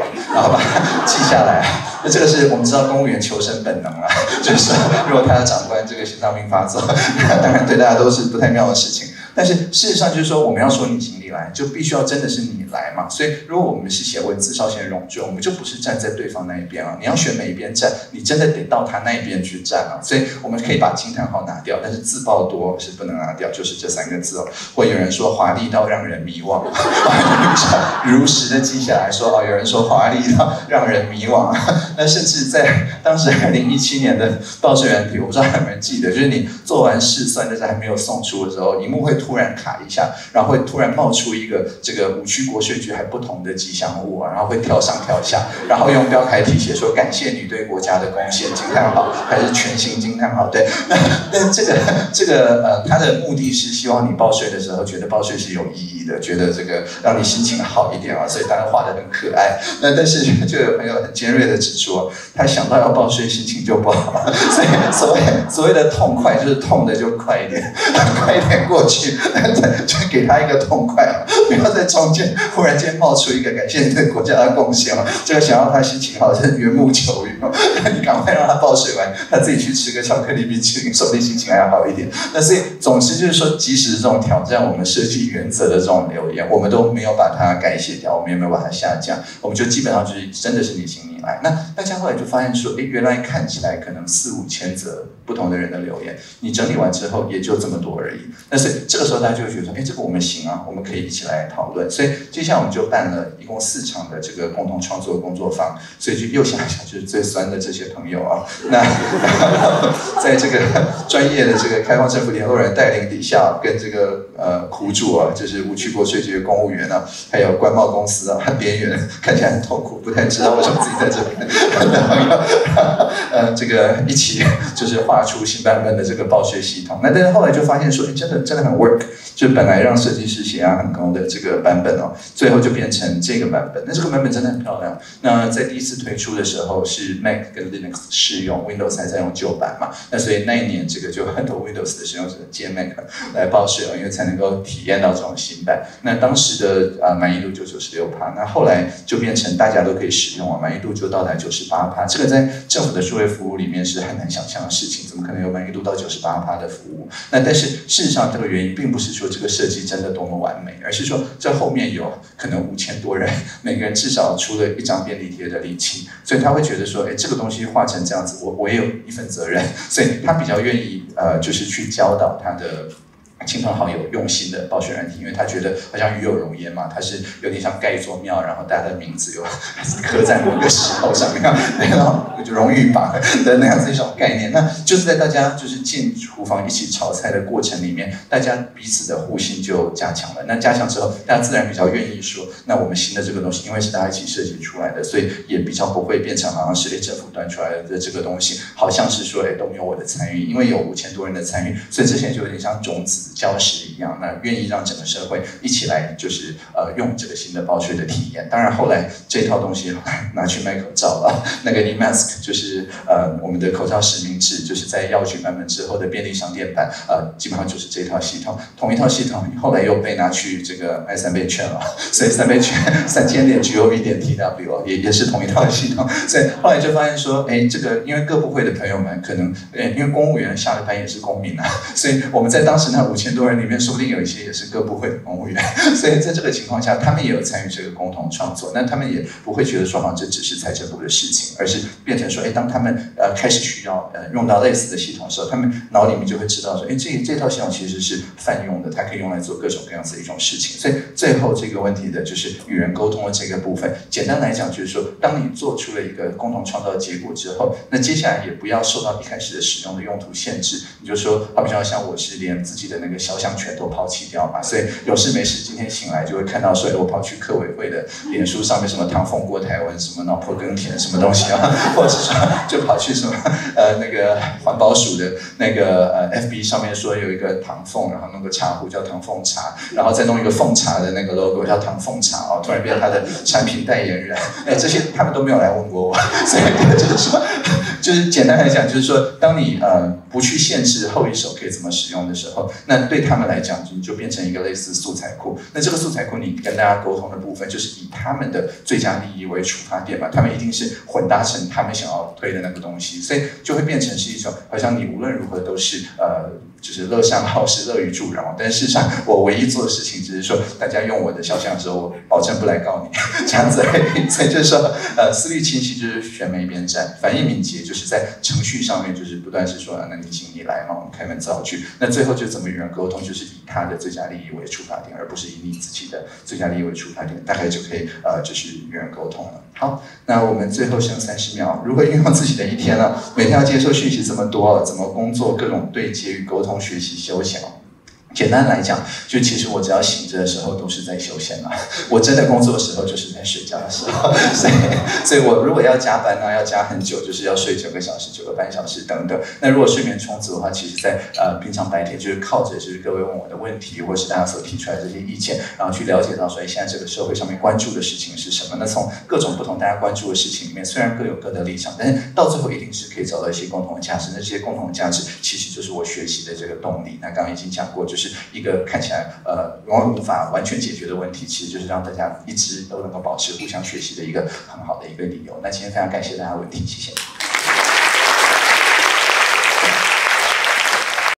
哦，然后把它记下来。那这个是我们知道公务员求生本能啊，就是如果他的长官这个心脏病发作，当然对大家都是不太妙的事情。但是事实上就是说，我们要说你请你来，就必须要真的是你来嘛。所以如果我们是写文字稍显冗赘，我们就不是站在对方那一边啊。你要选哪一边站，你真的得到他那一边去站啊。所以我们可以把惊叹号拿掉，但是自爆多是不能拿掉，就是这3个字哦。会有人说华丽到让人迷惘，如实的记下来说啊，有人说华丽到让人迷惘。那甚至在当时2017年的报税软体，我不知道有没有人记得，就是你做完试算，但是还没有送出的时候，荧幕会突然卡一下，然后会突然冒出一个这个5区国税局还不同的吉祥物啊，然后会跳上跳下，然后用标楷体写说感谢你对国家的贡献惊叹号，还是全新惊叹号。对，那这个它的目的是希望你报税的时候觉得报税是有意义的，觉得这个让你心情好一点啊，所以当然画得很可爱。那但是就有朋友很尖锐的指出，他想到要报税心情就不好，所以所谓的痛快就是痛的就快一点，快一点过去，就给他一个痛快啊，不要在中间忽然间冒出一个感谢你对国家的贡献啊，这个想要他心情好是缘木求鱼哦，你赶快让他报税完，他自己去吃个巧克力冰淇淋，说不定心情还要好一点。那所以总之就是说，即使这种挑战我们设计原则的这种留言，我们都没有把它改写掉，我们也没有把它下架，我们就基本上就是真的是你请你来。那大家后来就发现说，原来看起来可能4、5千则不同的人的留言，你整理完之后也就这么多而已。那所以这个时候大家就会觉得说，这个我们行啊，我们可以一起来讨论。所以接下来我们就办了一共4场的这个共同创作工作坊，所以就又想一想，就是最酸的这些朋友啊，那在这个专业的这个开放政府联络人带领底下，跟这个苦主啊，就是5区国税局的公务员啊，还有关贸公司啊，边缘看起来很痛苦，不太知道为什么自己在这边的朋友，这个一起就是画出新版本的这个报税系统。那但是后来就发现说，真的很 work， 就本来让设计师血压很高的这个版本哦，最后就变成这个版本。那这个版本真的很漂亮。那在第一次推出的时候是 Mac 跟 Linux 适用 ，Windows 还在用旧版嘛。那所以那一年这个就很多 Windows 的使用者借 Mac 来报税哦，因为才能够体验到这种新版。那当时的满意度就96%，那后来就变成大家都可以使用啊，满意度就到达98%。这个在政府的数位服务里面是很难想象的事情，怎么可能有满意度到98%的服务？那但是事实上这个原因并不是说这个设计真的多么完美，而是说这后面有可能5000多人，每个人至少出了1张便利贴的力气，所以他会觉得说，这个东西画成这样子，我也有一份责任，所以他比较愿意就是去教导他的亲朋好友用心的报税软体，因为他觉得好像与有荣焉嘛，他是有点像盖一座庙，然后大家的名字有刻在某个石头上面，然后就荣誉榜的那样子一种概念。那就是在大家就是进厨房一起炒菜的过程里面，大家彼此的互信就加强了。那加强之后，大家自然比较愿意说，那我们新的这个东西，因为是大家一起设计出来的，所以也比较不会变成好像是政府端出来的这个东西，好像是说都没有我的参与，因为有5000多人的参与，所以之前就有点像种子礁石一样，那愿意让整个社会一起来，就是用这个新的报税的体验。当然后来这套东西拿去卖口罩了，那个 eMask 就是我们的口罩实名制，就是在药局版本之后的便利商店版，基本上就是这套系统，同一套系统后来又被拿去这个卖3倍券了，所以3倍券3000.gov.tw 也是同一套系统，所以后来就发现说，这个因为各部会的朋友们可能因为公务员下了班也是公民啊，所以我们在当时那5000多人里面，说不定有一些也是各部会的公务员，所以在这个情况下，他们也有参与这个共同创作。那他们也不会觉得说，好像这只是财政部的事情，而是变成说，当他们开始需要用到类似的系统的时候，他们脑里面就会知道说，这套系统其实是泛用的，它可以用来做各种各样子的一种事情。所以最后这个问题的就是与人沟通的这个部分，简单来讲就是说，当你做出了一个共同创造的结果之后，那接下来也不要受到一开始的使用的用途限制。你就说，好比像我是连自己的那个肖像权都抛弃掉嘛，所以有事没事今天醒来就会看到说，我跑去客委会的脸书上面什么唐凤郭台湾什么脑破耕田什么东西啊，或者是说就跑去什么那个环保署的那个FB 上面说有一个唐凤，然后弄个茶壶叫唐凤茶，然后再弄一个凤茶的那个 logo 叫唐凤茶哦，突然变成他的产品代言人，这些他们都没有来问过我，所以就是说就是简单来讲，就是说，当你不去限制后一手可以怎么使用的时候，那对他们来讲，你就变成一个类似素材库。那这个素材库，你跟大家沟通的部分，就是以他们的最佳利益为出发点嘛，他们一定是混搭成他们想要推的那个东西，所以就会变成是一种好像你无论如何都是就是乐善好施、乐于助人。但事实上，我唯一做的事情只是说，大家用我的肖像的时候，我保证不来告你，这样子而已。所以就是说，思虑清晰就是选每一边站，反应敏捷就是在程序上面就是不断是说，那你请你来嘛，我们开门造句。那最后就怎么与人沟通，就是以他的最佳利益为出发点，而不是以你自己的最佳利益为出发点，大概就可以就是与人沟通了。好，那我们最后剩30秒，如何运用自己的一天呢？每天要接受讯息这么多，怎么工作、各种对接与沟通、学习、休闲。简单来讲，就其实我只要醒着的时候都是在休闲嘛，我真的工作的时候就是在睡觉的时候，所以我如果要加班呢，要加很久，就是要睡9个小时、9个半小时等等。那如果睡眠充足的话，其实在平常白天就是靠着就是各位问我的问题，或是大家所提出来的这些意见，然后去了解到说，现在这个社会上面关注的事情是什么。那从各种不同大家关注的事情里面，虽然各有各的立场，但是到最后一定是可以找到一些共同的价值。那这些共同的价值，其实就是我学习的这个动力。那刚刚已经讲过，就是一个看起来永远无法完全解决的问题，其实就是让大家一直都能够保持互相学习的一个很好的一个理由。那今天非常感谢大家的问题，谢谢。